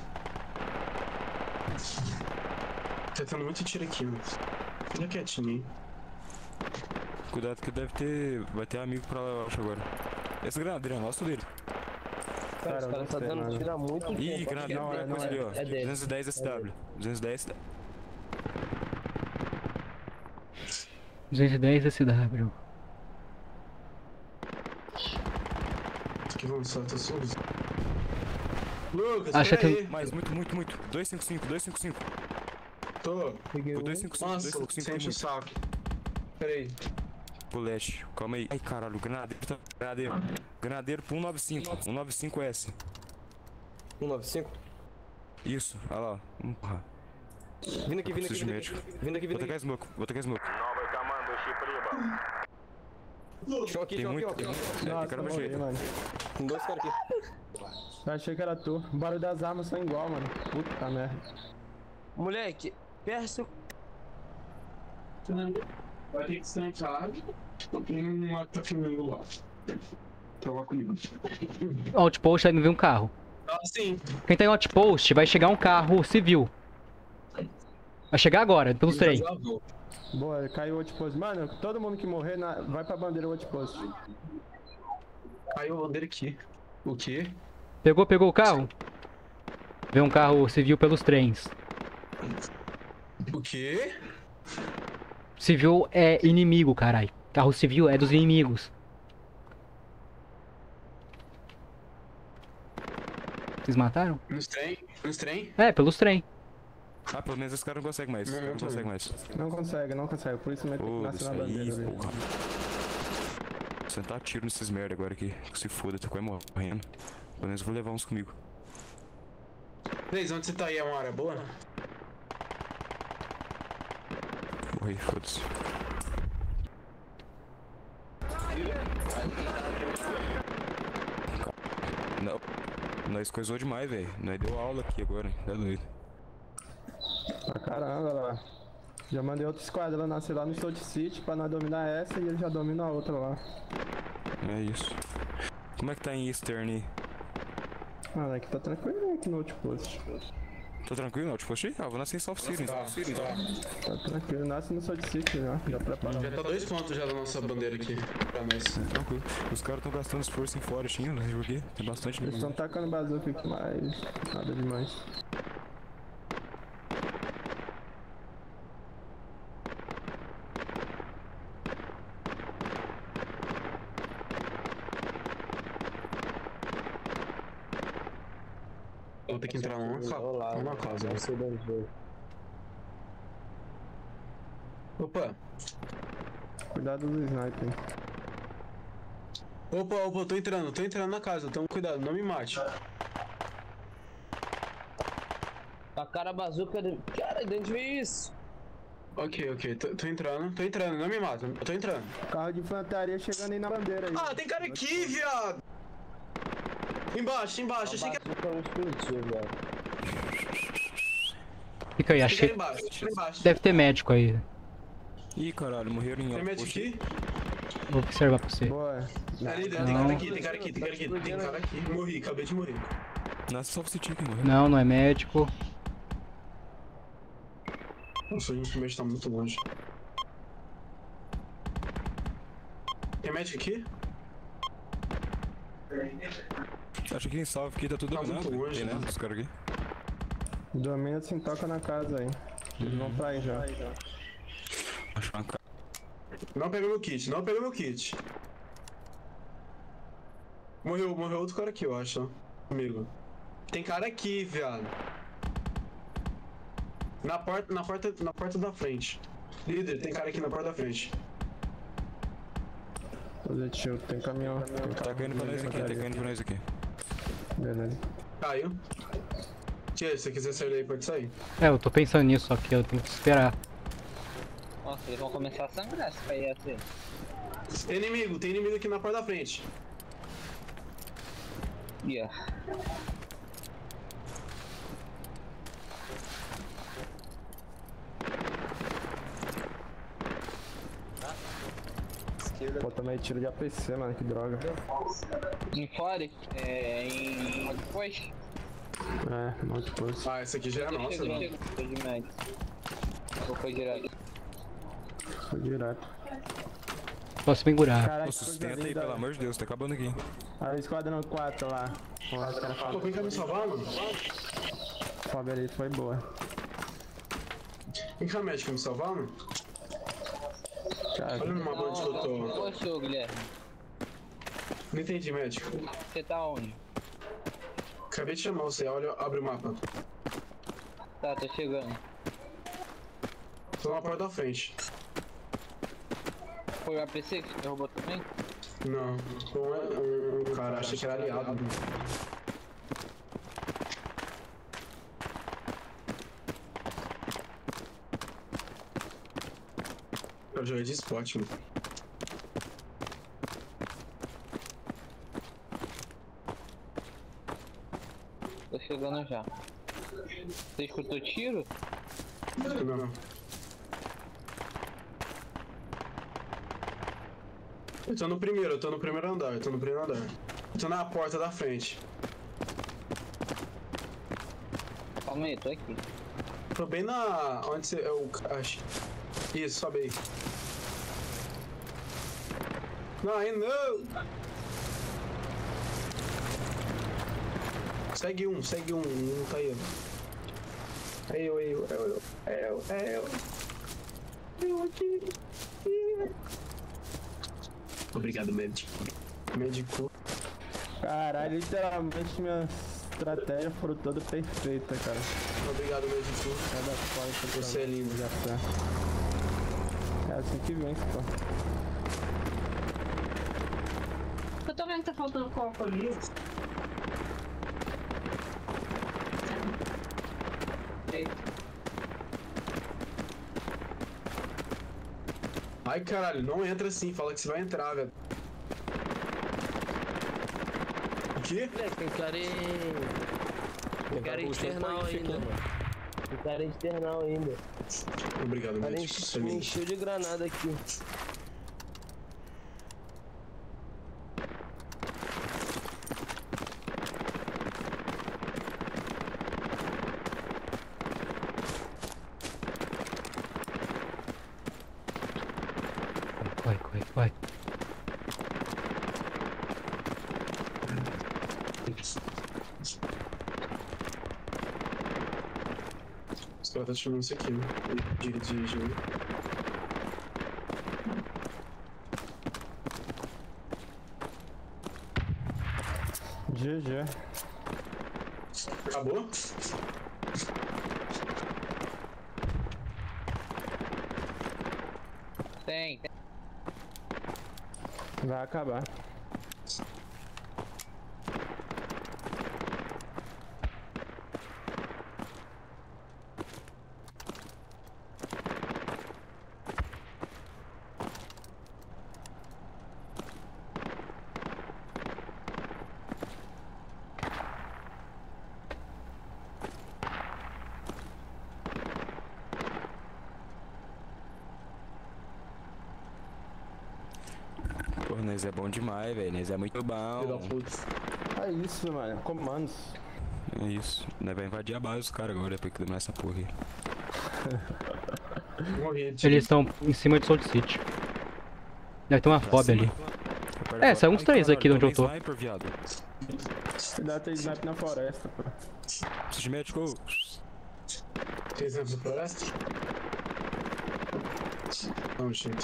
Tá tendo muito tiro aqui, mano. Fica quietinho aí. Cuidado que deve ter. Vai ter amigo pra lá, eu acho agora. Esse granadeiro é nosso dele. Cara, os Cara, caras tá não sei, dando mano. tiro há muito Ih, tempo. granadeiro, não, coisa ali, ó. É dele. 210 SW. 210 SW. 210 SW. Aqui vamos só, tá sujo. Lucas, Acha pera que- aí. Mais, muito. 255. Tô. Peguei O um. 255, Nossa, 255 sente o muito. saco. Pera aí. Pro leste, calma aí. Ai, caralho, granadeiro tá. Granadeiro pro 195. 195S. 195? Isso, olha lá. Porra. Vindo aqui, vindo Preciso de aqui. médico. Vindo aqui, Vou vindo tacar aqui. smoke, vou tacar smoke. Choque, Tem choque, muito. ó. Tem Nossa, cara eu no morri, jeito. mano. Tem 2 caras aqui. Eu achei que era tu. O barulho das armas são igual, mano. Puta merda. Moleque, perto. Vai ter que sentar. Tem uma que tá filmando lá. Tava comigo. Outpost, aí me vem um carro. Ah, sim. Quem tá em outpost, vai chegar um carro civil. Vai chegar agora, pelos trem. Boa, caiu o outpost. Mano, todo mundo que morrer vai pra bandeira o outpost. Caiu a bandeira aqui. O quê? Pegou o carro? Vem um carro civil pelos trens. O quê? Civil é inimigo, caralho. Carro civil é dos inimigos. Vocês mataram? Nos trem? Nos trem? É, pelos trem. Ah, pelo menos esse cara não consegue mais. Não consegue mais. Não consegue. Por isso mesmo tem que nascer Foda-se na aí, bandeira, velho. porra. Vou sentar tiro nesses merda agora aqui. Se foda, tô quase morrendo. Pelo menos eu vou levar uns comigo. Três, onde você tá aí? É uma área boa? Morri, foda-se. Não. Nós coisou demais, velho. Nós deu aula aqui agora. Tá doido. Pra caramba lá. Já mandei outro esquadrão nascer lá no Salt City pra nós dominar essa e ele já domina a outra lá. É isso. Como é que tá em Eastern aí? Mano, aqui tá tranquilo aqui no outpost. Tô tranquilo, não? Tipo, achei? Ah, vou nascer em South City. Tá. Tá tranquilo, nasce no Salt City já preparado. Já tá 2 pontos já da nossa bandeira aqui pra nós. Tranquilo. Os caras tão gastando esforço em Forest ainda, né? Porque tem bastante Eles nego. estão tacando bazuca aqui, mas nada demais. Vou ter que entrar numa casa. Não sei de onde veio. Opa! Cuidado dos sniper. Opa, tô entrando na casa, então cuidado, não me mate. A cara bazuca. Cara, de onde veio isso? Ok, tô entrando, não me mata, eu tô entrando. Carro de infantaria chegando aí na bandeira aí. Ah, tem cara aqui, viado! Embaixo, achei que Bazuca é um explodiu, velho. Fica aí, era achei. embaixo. Deve ter médico aí. Ih, caralho, morreram em Tem médico Poxa, aqui? Vou observar pra você. Boa. Ali, tem Não. cara aqui. Morri, acabei de morrer. Nasce South City aqui, morreu. Não é médico. Nossa, o médico tá muito longe. Tem médico aqui? Acho que quem salve aqui tá tudo Tá dominado. muito longe, Tem, né? né? Os caras aqui. Domina assim, toca na casa aí. Eles vão pra aí já. Acho uma cara. Não pegou meu kit. Morreu outro cara aqui, eu acho, ó. Comigo. Tem cara aqui, viado. Na porta da frente. Líder, tem cara aqui na porta da frente. Positivo, tem caminhão. Tá caindo pra nós aqui, Beleza. Caiu. Tia, se você quiser sair daí, pode sair. É, eu tô pensando nisso, só que eu tenho que esperar. Nossa, eles vão começar a sangrar se cair assim. Tem inimigo aqui na porta da frente. Yeah. Pô, também tiro de APC, mano, que droga. Em fora, em depois. É, um outpost. Ah, essa aqui já é nossa, Chegou, mano. foi de médico. Ou foi direto? Foi direto. Posso pengurar. Caralho, Pô, sustenta aí, pelo amor de Deus, tá acabando aqui. Aí, esquadrão 4 lá. Ó, os caras Pô, vem cá me salvar, mano. foda ali, foi boa. Vem cá, médico, me salvar, mano. Cara, Olha numa boa onde eu tô. Poxa, Guilherme, Não entendi, médico. você tá onde? Acabei de chamar você, olha, abre o mapa. Tá, tô chegando. Tô na porta da frente. Foi o APC que você derrubou também? Não, um cara, achei que era aliado. quero jogar de esporte, mano. Tô chegando já. Você escutou tiro? Não. Eu tô no primeiro andar, Eu tô na porta da frente. Calma aí, tô aqui. Tô bem na... onde você... eu acho. Isso, sobe aí. Não, aí não! Segue um tá aí. Eu aqui. Obrigado, médico. Médico. Caralho, literalmente minhas estratégias foram todas perfeitas, cara. Obrigado, médico. Cada porta. Você é lindo. Já tá. É assim que vence, pô. Eu tô vendo que tá faltando copo ali. Ai, caralho, não entra assim. Fala que você vai entrar, velho. O quê? Tem cara external ainda. Tem cara external ainda. Obrigado, O cara médico. Você é me lindo. encheu de granada aqui. Vai. Os caras tá chamando isso aqui, né? De GG. Acabou? Tem. Vai acabar. Pô, nós é bom demais, velho. Nós é muito Filho da bom. puta. É isso, mano. Comandos. É isso. Nós vai invadir a base dos caras agora, depois que dominar essa porra aí. Morri. Eles estão em cima de Salt City. Deve ter uma fob ali. É, saiu uns três aqui de onde eu tô. Sniper, viado. Cuidado, tem sniper na floresta, pô. Preciso de médico. Fez antes do floresta? Não, gente.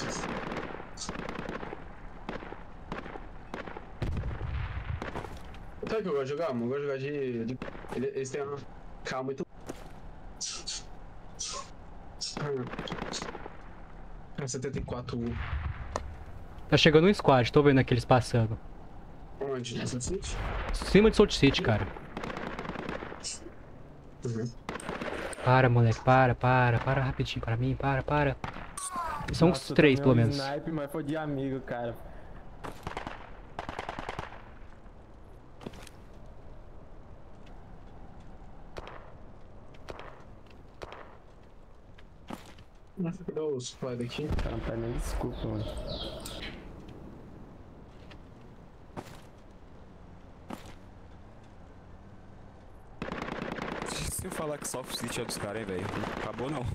Sabe o que eu gosto de jogar, mano? Eu gosto de jogar de... Eles têm uma calma muito... Ah, 74. Tá chegando um squad, tô vendo aqueles passando. Onde? Nessa City? Em cima de Salt City, cara. Uhum. Para, moleque, para rapidinho pra mim, para. São uns Nossa, eu três, pelo tomei um menos. Snipe, mas foi de amigo, cara. Nossa, cadê o supply daqui? Cara, não pede nem desculpa, mano. Se eu falar que Soft City é dos caras, hein, velho. Acabou não.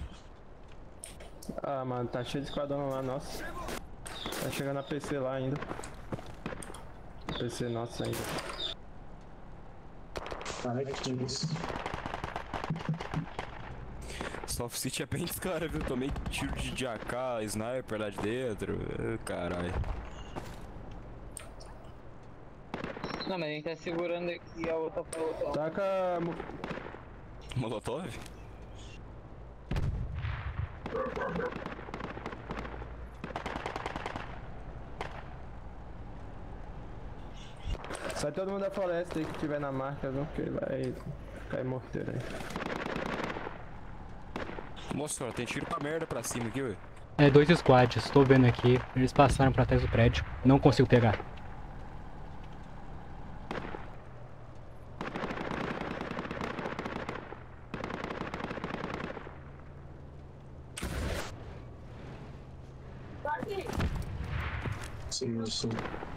Ah, mano, tá cheio de esquadrão lá, nossa. Tá chegando a PC lá ainda. PC nosso ainda. Caralho, que isso. Soft City é bem dos caras, viu? Tomei tiro de AK, sniper lá de dentro. Caralho. Não, mas a gente tá segurando aqui a outra falou. Taca. Molotov? Sai todo mundo da floresta aí que tiver na marca, viu? Que vai cair morteiro aí. Nossa senhora, tem tiro pra merda pra cima aqui, velho. É, 2 squads, tô vendo aqui. Eles passaram pra trás do prédio. Não consigo pegar. Sim, sim.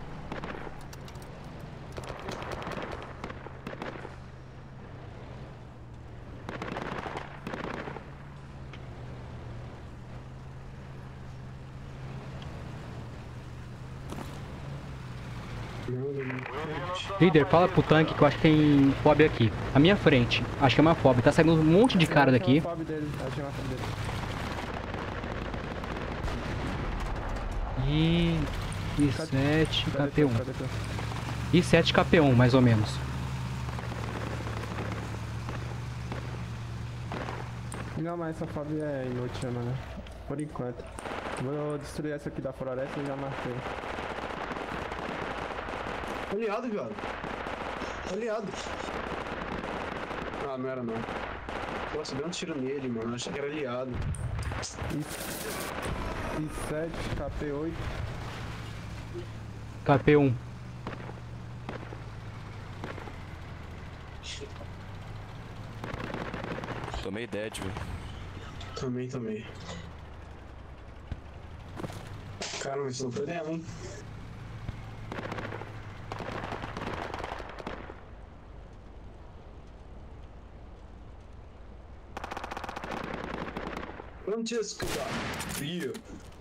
Líder, fala pro tanque que eu acho que tem fob aqui. À minha frente. Acho que é uma fob. Tá saindo um monte de cara daqui. Achei uma fob dele, achei uma fob dele. E 7 Cadê KP1. tu? E 7 KP1, mais ou menos. Não, mas essa fob é inútil, mano. Por enquanto. Vou destruir essa aqui da floresta e já marquei. Aliado, viado. Aliado. Ah, não era não. Nossa, deu um tiro nele, mano. Achei que era aliado. E 7, KP8. KP1. Tomei dead, velho. Também. Cara, mas não foi dela, hein? Francesco, frio.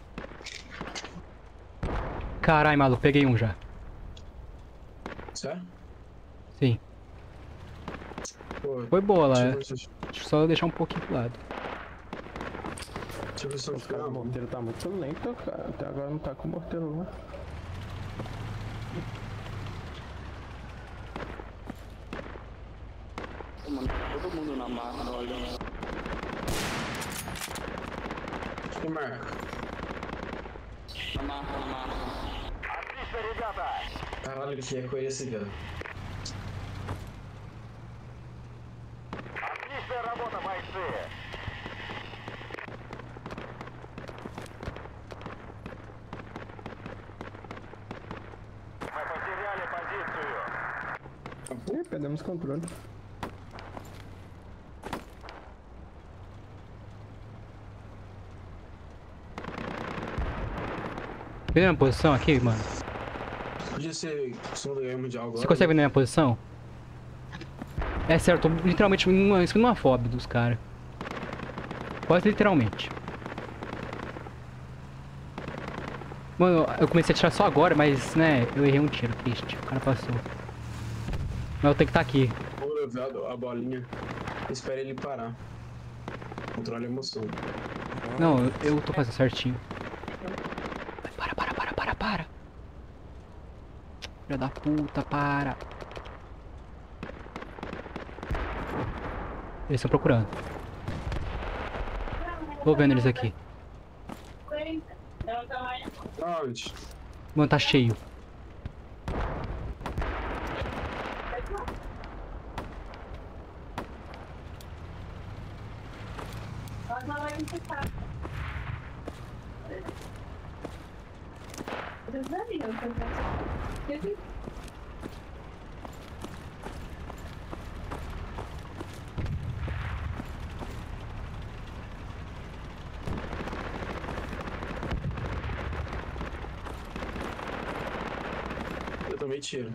Caralho, maluco, peguei um já. Sério? Sim. Pô, Foi boa lá. deixa Deixa eu só deixar um pouquinho pro lado. eu ver se eu Cara, o morteiro tá muito lento, cara. Até agora não tá com o morteiro lá. Mano, todo mundo na marca, olha. Que marca? Na marca. Caralho, que é com esse, velho. Ih, perdemos controle. Vem na minha posição aqui, mano. Podia ser Segunda Guerra Mundial agora. Você consegue ver na minha posição? É certo, eu tô literalmente em cima de uma fob dos caras. Quase literalmente. Mano, eu comecei a atirar só agora, mas, né, eu errei um tiro, triste. O cara passou. Mas eu tenho que estar aqui. Vou levar a bolinha. Espera ele parar. Controle a emoção. Não, eu tô fazendo certinho. Para. Filha da puta, para. Eles estão procurando. Tô vendo eles aqui. Onde? Mano, tá cheio. Eu tomei tiro.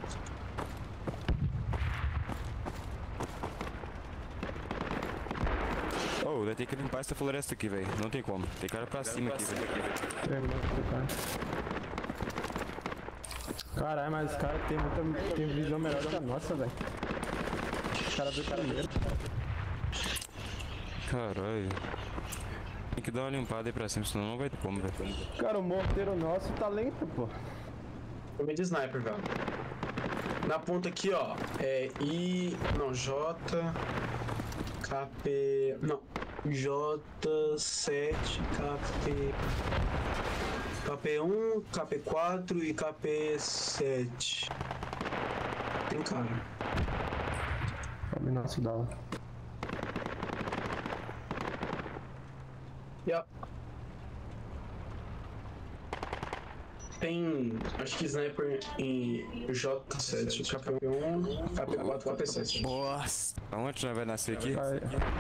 Oh, vai ter que limpar essa floresta aqui, velho. Não tem como. Tem cara pra cima aqui, velho. Terminou de ficar. Caralho, mas os caras tem visão melhor que a nossa, velho. Os caras do primeiro. Caralho. Tem que dar uma limpada aí pra cima, senão não vai ter como, velho. Cara, o morteiro nosso tá lento, pô. Tomei de sniper, velho. Na ponta aqui, ó. É I. Não, J. KP. Não. J7. KP. KP1, KP4 e KP7. Tem cara. Sobe nosso dala. Yep. Tem, acho que sniper em J7, KP1, KP4, KP7. Nossa, aonde nós vai nascer aqui? Vai.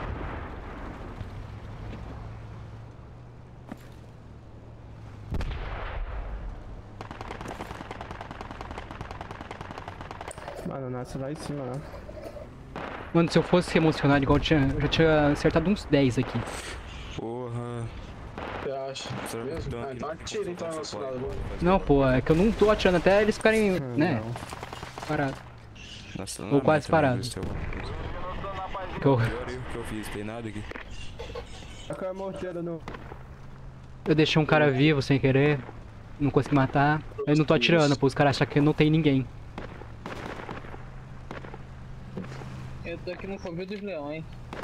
Mano, nasce lá em cima, né? Mano, se eu fosse emocionado igual eu já tinha acertado uns 10 aqui. Porra. Você acha? Será que Mesmo? dá Ah, aquele então atira então relacionado. Não, pô, é que eu não tô atirando até eles ficarem, né, Não. parados. Nossa, Ou quase parado. Que Que eu erro que eu fiz, tem nada aqui. Taca a morteira no. deixei um cara vivo sem querer, não consegui matar. Eu não tô atirando, pô, os caras acham que não tem ninguém. Eu tô aqui no Covil dos Leões.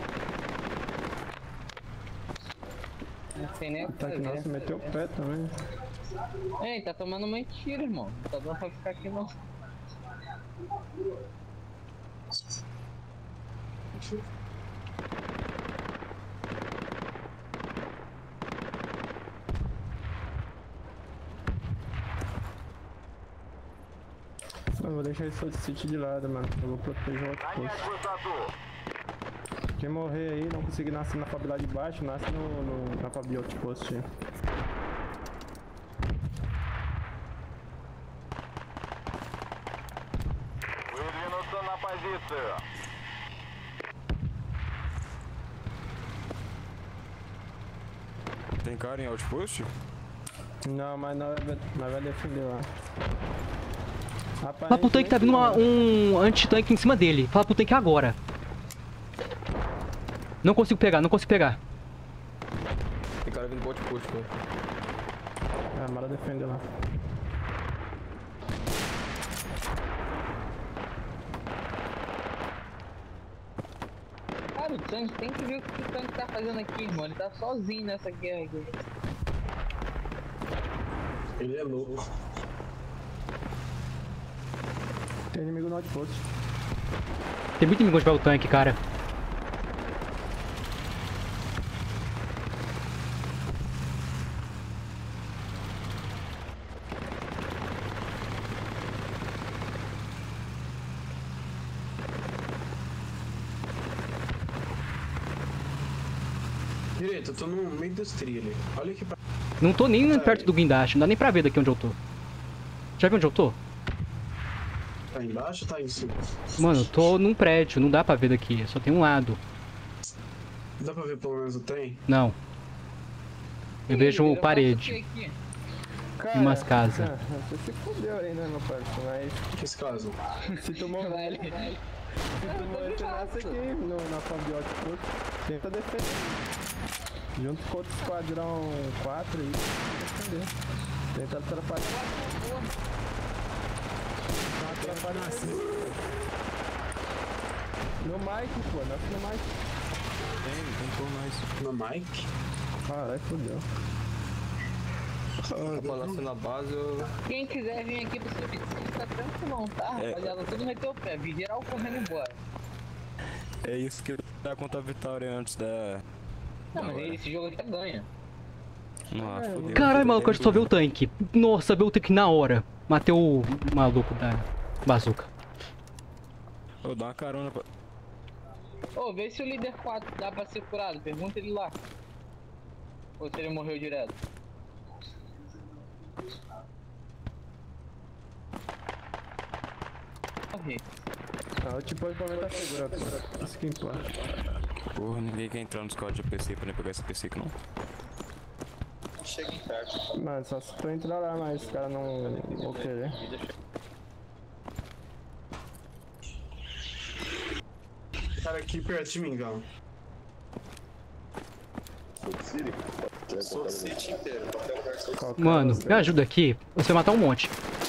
Não sei nem o que Tá que nossa, fazer. meteu o pé também. Ei, tá tomando mentira, irmão. Não tá dando pra ficar aqui não. Eu vou deixar esse outro sítio de lado, mano. Eu vou proteger o outro posto. Quem morrer aí, não conseguir nascer na fab lá de baixo, nasce na fab de outro posto. Aí. Tem cara em outpost? Não, mas nós vai defender lá. Fala pro tanque que tá vindo um anti-tanque em cima dele. Fala pro tanque agora. Não consigo pegar, não consigo pegar. Tem cara vindo pro outpost, né? Mara defender lá. Cara, o tanque tem que ver o que o tanque tá fazendo aqui, irmão. Ele tá sozinho nessa guerra aqui. Ele é louco. Tem inimigo no outpost. Tem muito inimigo onde vai o tanque, cara. Direito, eu tô no meio dos trilhos. Olha aqui pra... Não tô nem perto do guindaste, não dá nem pra ver daqui onde eu tô. Já viu onde eu tô? Tá embaixo ou tá em cima? Mano, eu tô num prédio, não dá pra ver daqui, só tem um lado. Dá pra ver pelo menos o trem? Não. Eu vejo parede Cara, e umas casas. Você se fudeu aí, né, meu parceiro? Mas Que esse caso? se tu morrer, você nasce aqui na fab de outpost. Tenta defender. Junto com outro esquadrão 4 aí, defender. Tenta atrapalhar. No Mike, pô, nasce no Mike. Tem como mais. No Mike? Caralho, fudeu. Pra nascer na base, eu... Quem quiser vir aqui pro subsídio tá tranquilão, tá? Rapaziada, tudo meteu o pé. Vi geral correndo embora. É isso que dá contra a vitória antes da... Não, mas esse jogo aqui ganha. Nossa, fodeu. Caralho, maluco, eu só vi o tanque. Nossa, vi o tanque na hora. Matei o maluco da bazuca. Ô, dá uma carona pra... Ô, vê se o líder 4 dá pra ser curado. Pergunta ele lá. Ou se ele morreu direto. Morri. O tipo de momento tá seguro, pô. Isso que importa. Porra, ninguém quer entrar nos códigos de PC pra nem pegar esse PC aqui não. Mano, só se tu entrar lá, mas os caras não vão querer. Cara, aqui perto de mim, Gal. Mano, me ajuda aqui. Você vai matar um monte.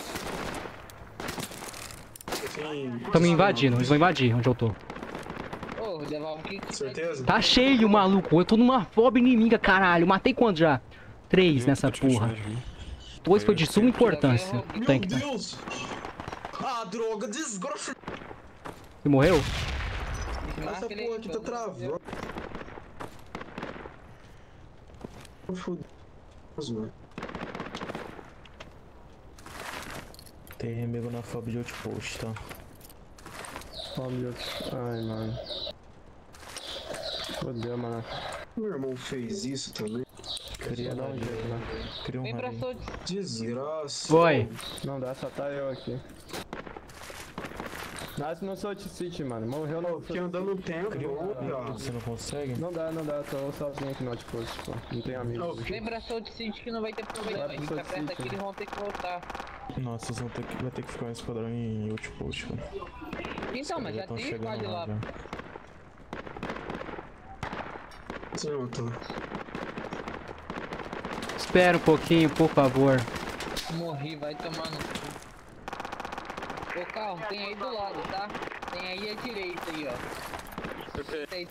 Tão me invadindo, eles vão invadir onde eu tô. Ô, devolve aqui. Certeza? Tá cheio, maluco. Eu tô numa fob inimiga, caralho. Matei quanto já? 3 nessa porra. 2 foi de suma importância. Meu Tanque. Deus! Ah, droga, desgraça! Você morreu? Essa porra aqui tá travando. Fudeu, mano. Tem remego na FOB de outpost, tá? Fob de outro. Ai, mano. Fodeu, mano. Meu irmão fez isso também. Queria dar um jeito, né? Queria um Vem pra raio. sua. Desgraça. Oi. Não dá, só tá eu aqui. Nasce no Salt City, mano. Morreu no. Fiquei andando um tempo, cara. Você não consegue? Não dá, tô sozinho aqui no outpost, pô. Não tenho amigos. Vem pra sua City que não vai ter problema. A gente South aperta City. aqui e eles vão ter que voltar. Nossa, vocês vão ter que, vai ter que ficar um esquadrão em outpost, cara. Então, mas já tão tem chegando squad lá. já. Pronto. Espera um pouquinho, por favor. Morri, vai tomar no cu. Ô, carro, tem aí do lado, tá? Tem aí à direita aí, ó. Tem.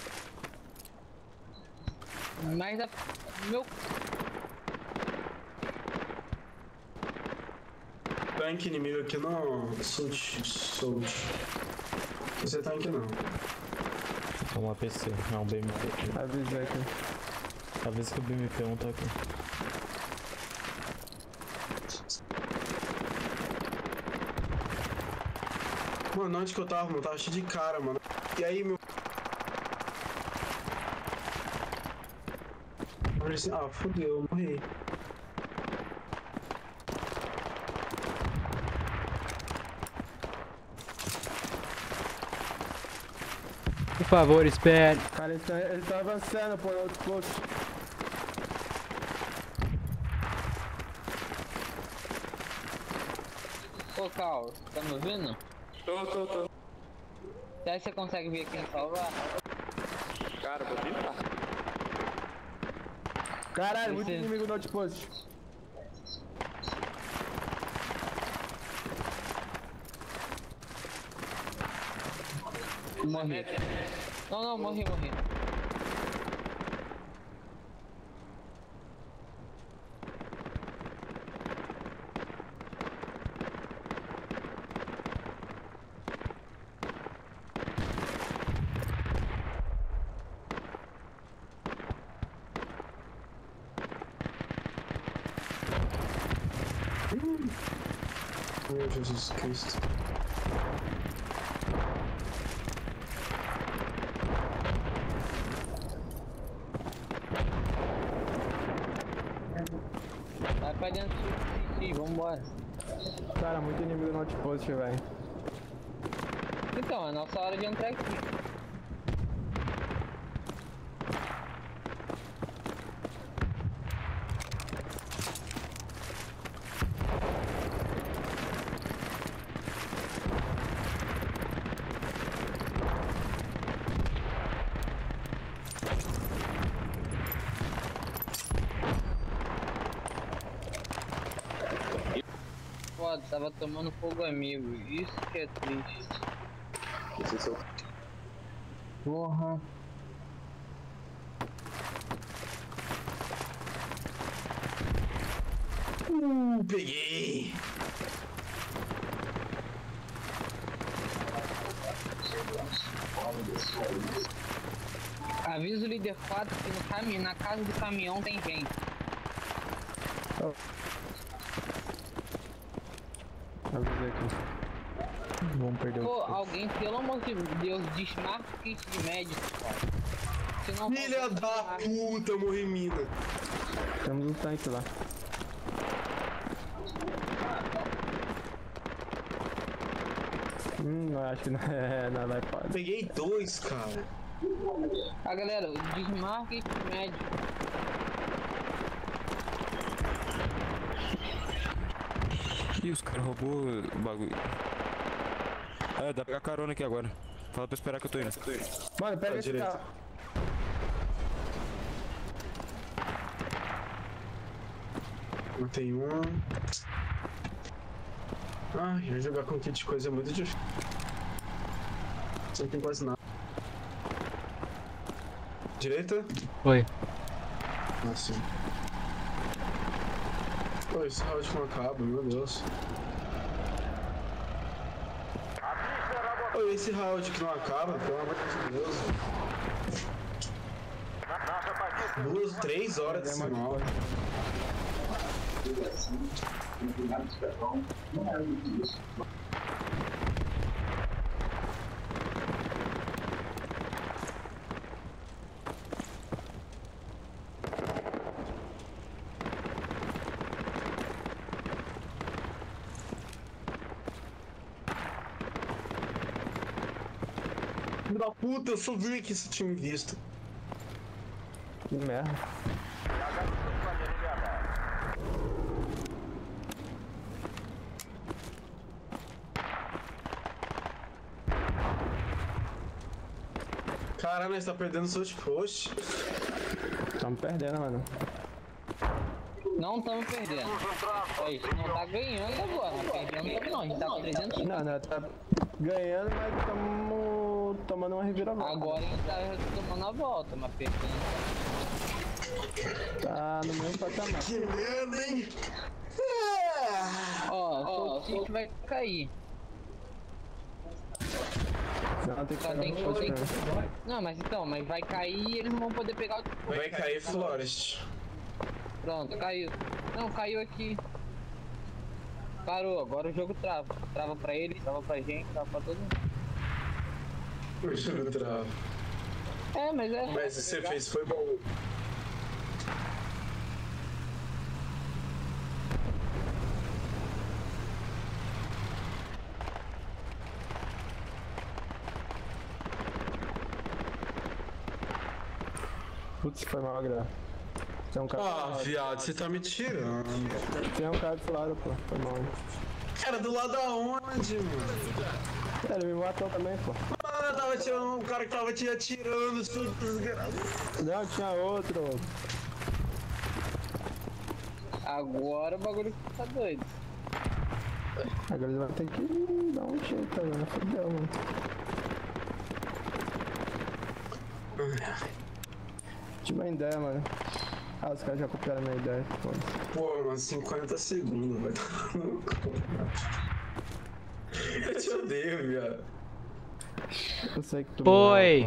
Mas a... Meu... Tanque inimigo aqui não. Solte. Você tanque não. É um APC, não um BMP aqui. Avisei aqui. Avisa que o BMP não tá aqui. Mano, onde que eu tava, mano? Tava cheio de cara, mano. E aí, meu. Ah, fodeu, eu morri. Por favor, espere. Cara, ele tá avançando, pô, no outpost. Ô, Carl, tá me ouvindo? Tô. Será que você consegue vir aqui me salvar? Cara, vou tentar. Caralho, muito Esse- inimigo no outpost. Morri. Não, morri. Meu Jesus Cristo. Vai pra dentro do City, vambora. Cara, muito inimigo no outpost, velho. Então, é nossa hora de entrar aqui. Foda, tava tomando fogo amigo, isso que é triste. Porra. Peguei! Avisa o líder 4 que no caminho, na casa do caminhão tem gente. Avisei aqui. Vamos perder Pô, o. alguém, pelo amor de Deus, desmarca o kit de médico, cara. Senão Filha da puta, eu morri em mina. Temos um tanque lá. Acho que não é, não vai fazer. Peguei dois, cara. Ah, galera, desmarca o kit de médico. Ih, os caras roubou o bagulho. É, dá pra pegar carona aqui agora. Fala pra esperar que eu tô indo. Mano, pega Tá esse direito. carro. Matei um. Ai, jogar com kit de coisa é muito difícil. Você não tem quase nada. Direita? Oi. Ah, sim. Pô, esse round não acaba, meu Deus. Pô, esse round que não acaba, pelo amor de Deus. 2, 3 horas de sinal. Filho da puta, eu só vi que você tinha me visto. Que merda. Caralho, nós tá perdendo os outposts. Tamo perdendo, mano. Não estamos perdendo. A gente não tá ganhando agora, mas perdendo também não. A gente tá com 300. Não, não, tá ganhando, mas tamo tomando uma reviravolta. Agora a gente tá tomando a volta, mas perdendo. Tá no mesmo patamar. Que merda, hein? Ó, o Kit vai cair. Não, tem que Só pegar tem que no fazer. chão. Não, mas então, mas vai cair e eles não vão poder pegar o. Vai cair Florest. Pronto, caiu. Não, caiu aqui. Parou, agora o jogo trava. Trava pra eles, trava pra gente, trava pra todo mundo. O jogo trava. É, mas é. Mas o que você fez foi bom. Putz, foi mal, Gra. Tem um cara. Ah, viado, você tá me tirando. Tem um cara do lado, pô. Foi mal. Cara, do lado aonde, mano? Ele me matou também, pô. Mano, eu tava tirando um cara que tava te atirando, seu desgraçado. Não, tinha outro. Agora o bagulho tá doido. Agora ele vai ter que dar um jeito, tá vendo? Fudeu, mano. Tive uma ideia, mano. Ah, os caras já copiaram a minha ideia. Foda-se. Pô, mano, 50 segundos, vai tomar no cu. Eu te odeio, viado. Eu sei que tu. Foi.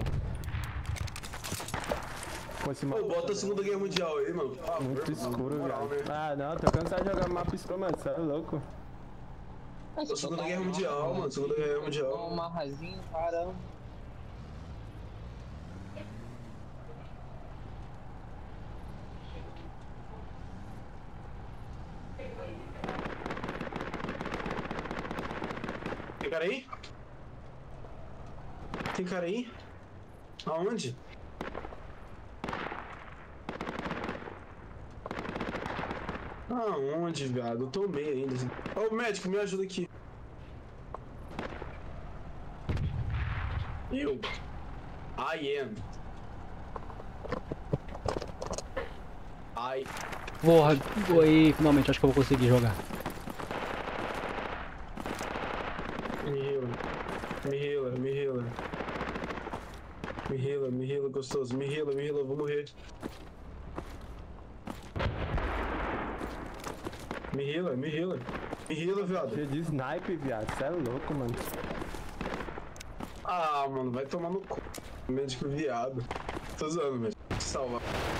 Pô, esse Pô, mapa bota a Segunda Guerra Mundial aí, mano. Por favor, muito mano, escuro, na moral, velho. né? Ah, não, tô cansado de jogar mapa escuro, mano. Você é louco. Pô, Segunda Guerra Mundial, mano. Segunda Guerra Mundial. Um marrazinho, caramba. Tem cara aí? Tem cara aí? Aonde? Aonde, viado? Eu tomei ainda. Ô, médico, me ajuda aqui. Eu. I am. Porra, aí, finalmente, acho que eu vou conseguir jogar. Me heala. Me heala, me heala. Me heala, gostoso. Me heala, eu vou morrer. Me heala, me heala. Me heala, viado. Cheio de sniper, viado. Você é louco, mano. Ah, mano, vai tomar no cu. Médico viado. Tô zoando, médico. Salva.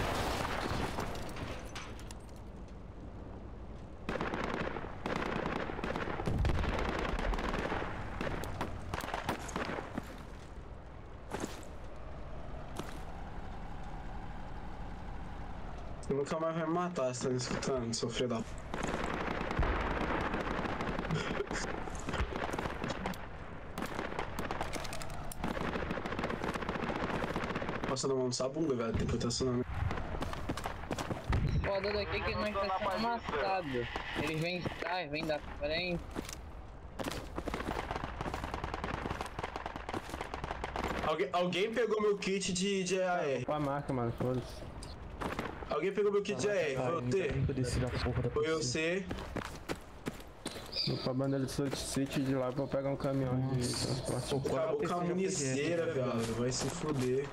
Você nunca mais vai me matar, você tá me escutando, seu filho da... Nossa, não vamos bunda, velho, tem proteção. Foda daqui que nós tá sendo amassado. Eles vêm de trás, vêm da frente. Alguém pegou meu kit de AR. Qual a marca, mano? Foda-se. Alguém pegou meu kit de AR, foi o T? Foi o C. Vou pra bandeira de Salt City de lá pra pegar um caminhão de transporte. Acabou com a municeira, viado, vai se fuder.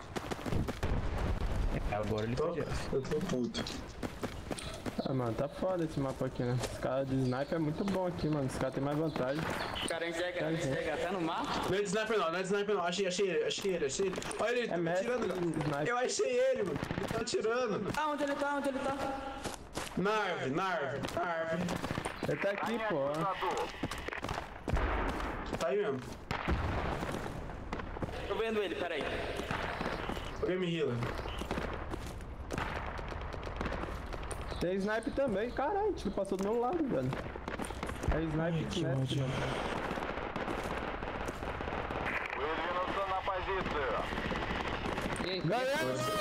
Agora ele Eu tô puto. Ah, mano, tá foda esse mapa aqui, né? Esse cara de sniper é muito bom aqui, mano. Esse cara tem mais vantagem. Cara, a gente chega até no mato. Não é de sniper não, não é de sniper não. Achei ele. Olha ele, É tá mestre atirando. de sniper. Eu achei ele, mano. Ele tá atirando. Ah, onde ele tá? Na árvore. Ele tá aqui, pô. Tá aí mesmo. Tô vendo ele, peraí. Alguém me heala. Tem snipe também. Caralho, o tiro passou do meu lado, velho. É snipe que mete. E aí, Ganhamos!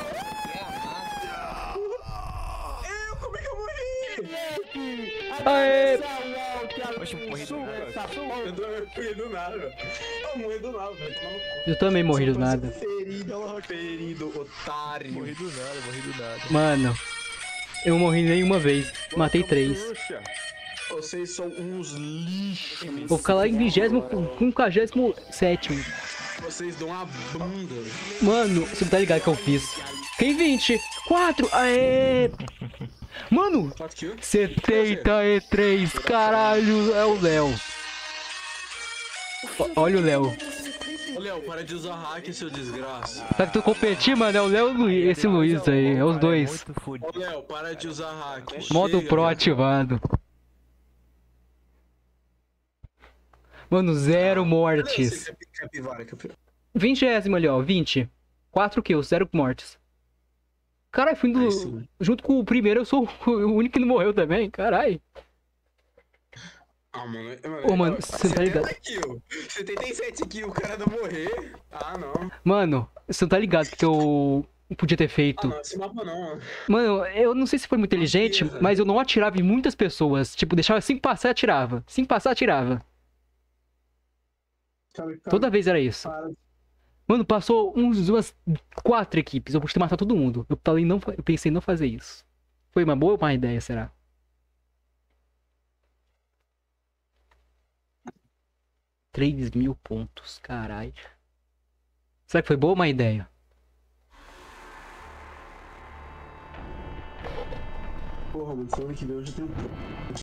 Como é que eu morri? Aê! Oxe, eu morri do nada. Eu morri do nada, velho. Eu morri do nada, velho. Tomar no cu. Eu também morri do nada. Ferido, otário. Morri do nada. Mano, eu morri nenhuma vez. Matei 3. Vocês são uns lixos. Vou ficar lá em 57º. Vocês dão uma bunda. Mano, você não tá ligado que eu fiz. Tem 24. Aê! Mano, 4 kills. 73. Caralho, é o Léo. Olha o Léo. Ô, Léo, para de usar hack, seu desgraça. Tá que tu competir, mano, é o Léo e o Luiz, esse Luiz aí, é os dois. Ô, Léo, para de usar hack. Modo Chega, Pro velho. ativado. Mano, 0 mortes. Capivara. 20º ali, ó, 20. 4 kills, 0 mortes. Caralho, fui Aí sim. junto com o primeiro, eu sou o único que não morreu também, caralho. Ah, mano. Ô, mano, você tá ligado? 77 kills, o cara não morrer. Ah, não. Mano, você não tá ligado que eu podia ter Ah, feito. não, esse mapa não. Mano, eu não sei se foi muito inteligente, mas eu não atirava em muitas pessoas. Tipo, deixava 5 passar e atirava. 5 passar, atirava. Toda vez era isso. Mano, passou umas 4 equipes. Eu podia ter matado todo mundo. Eu pensei em não fazer isso. Foi uma boa ou má ideia, será? $3.000 pontos, caralho. Será que foi boa ou má ideia? Porra, mano, semana que vem eu já tenho.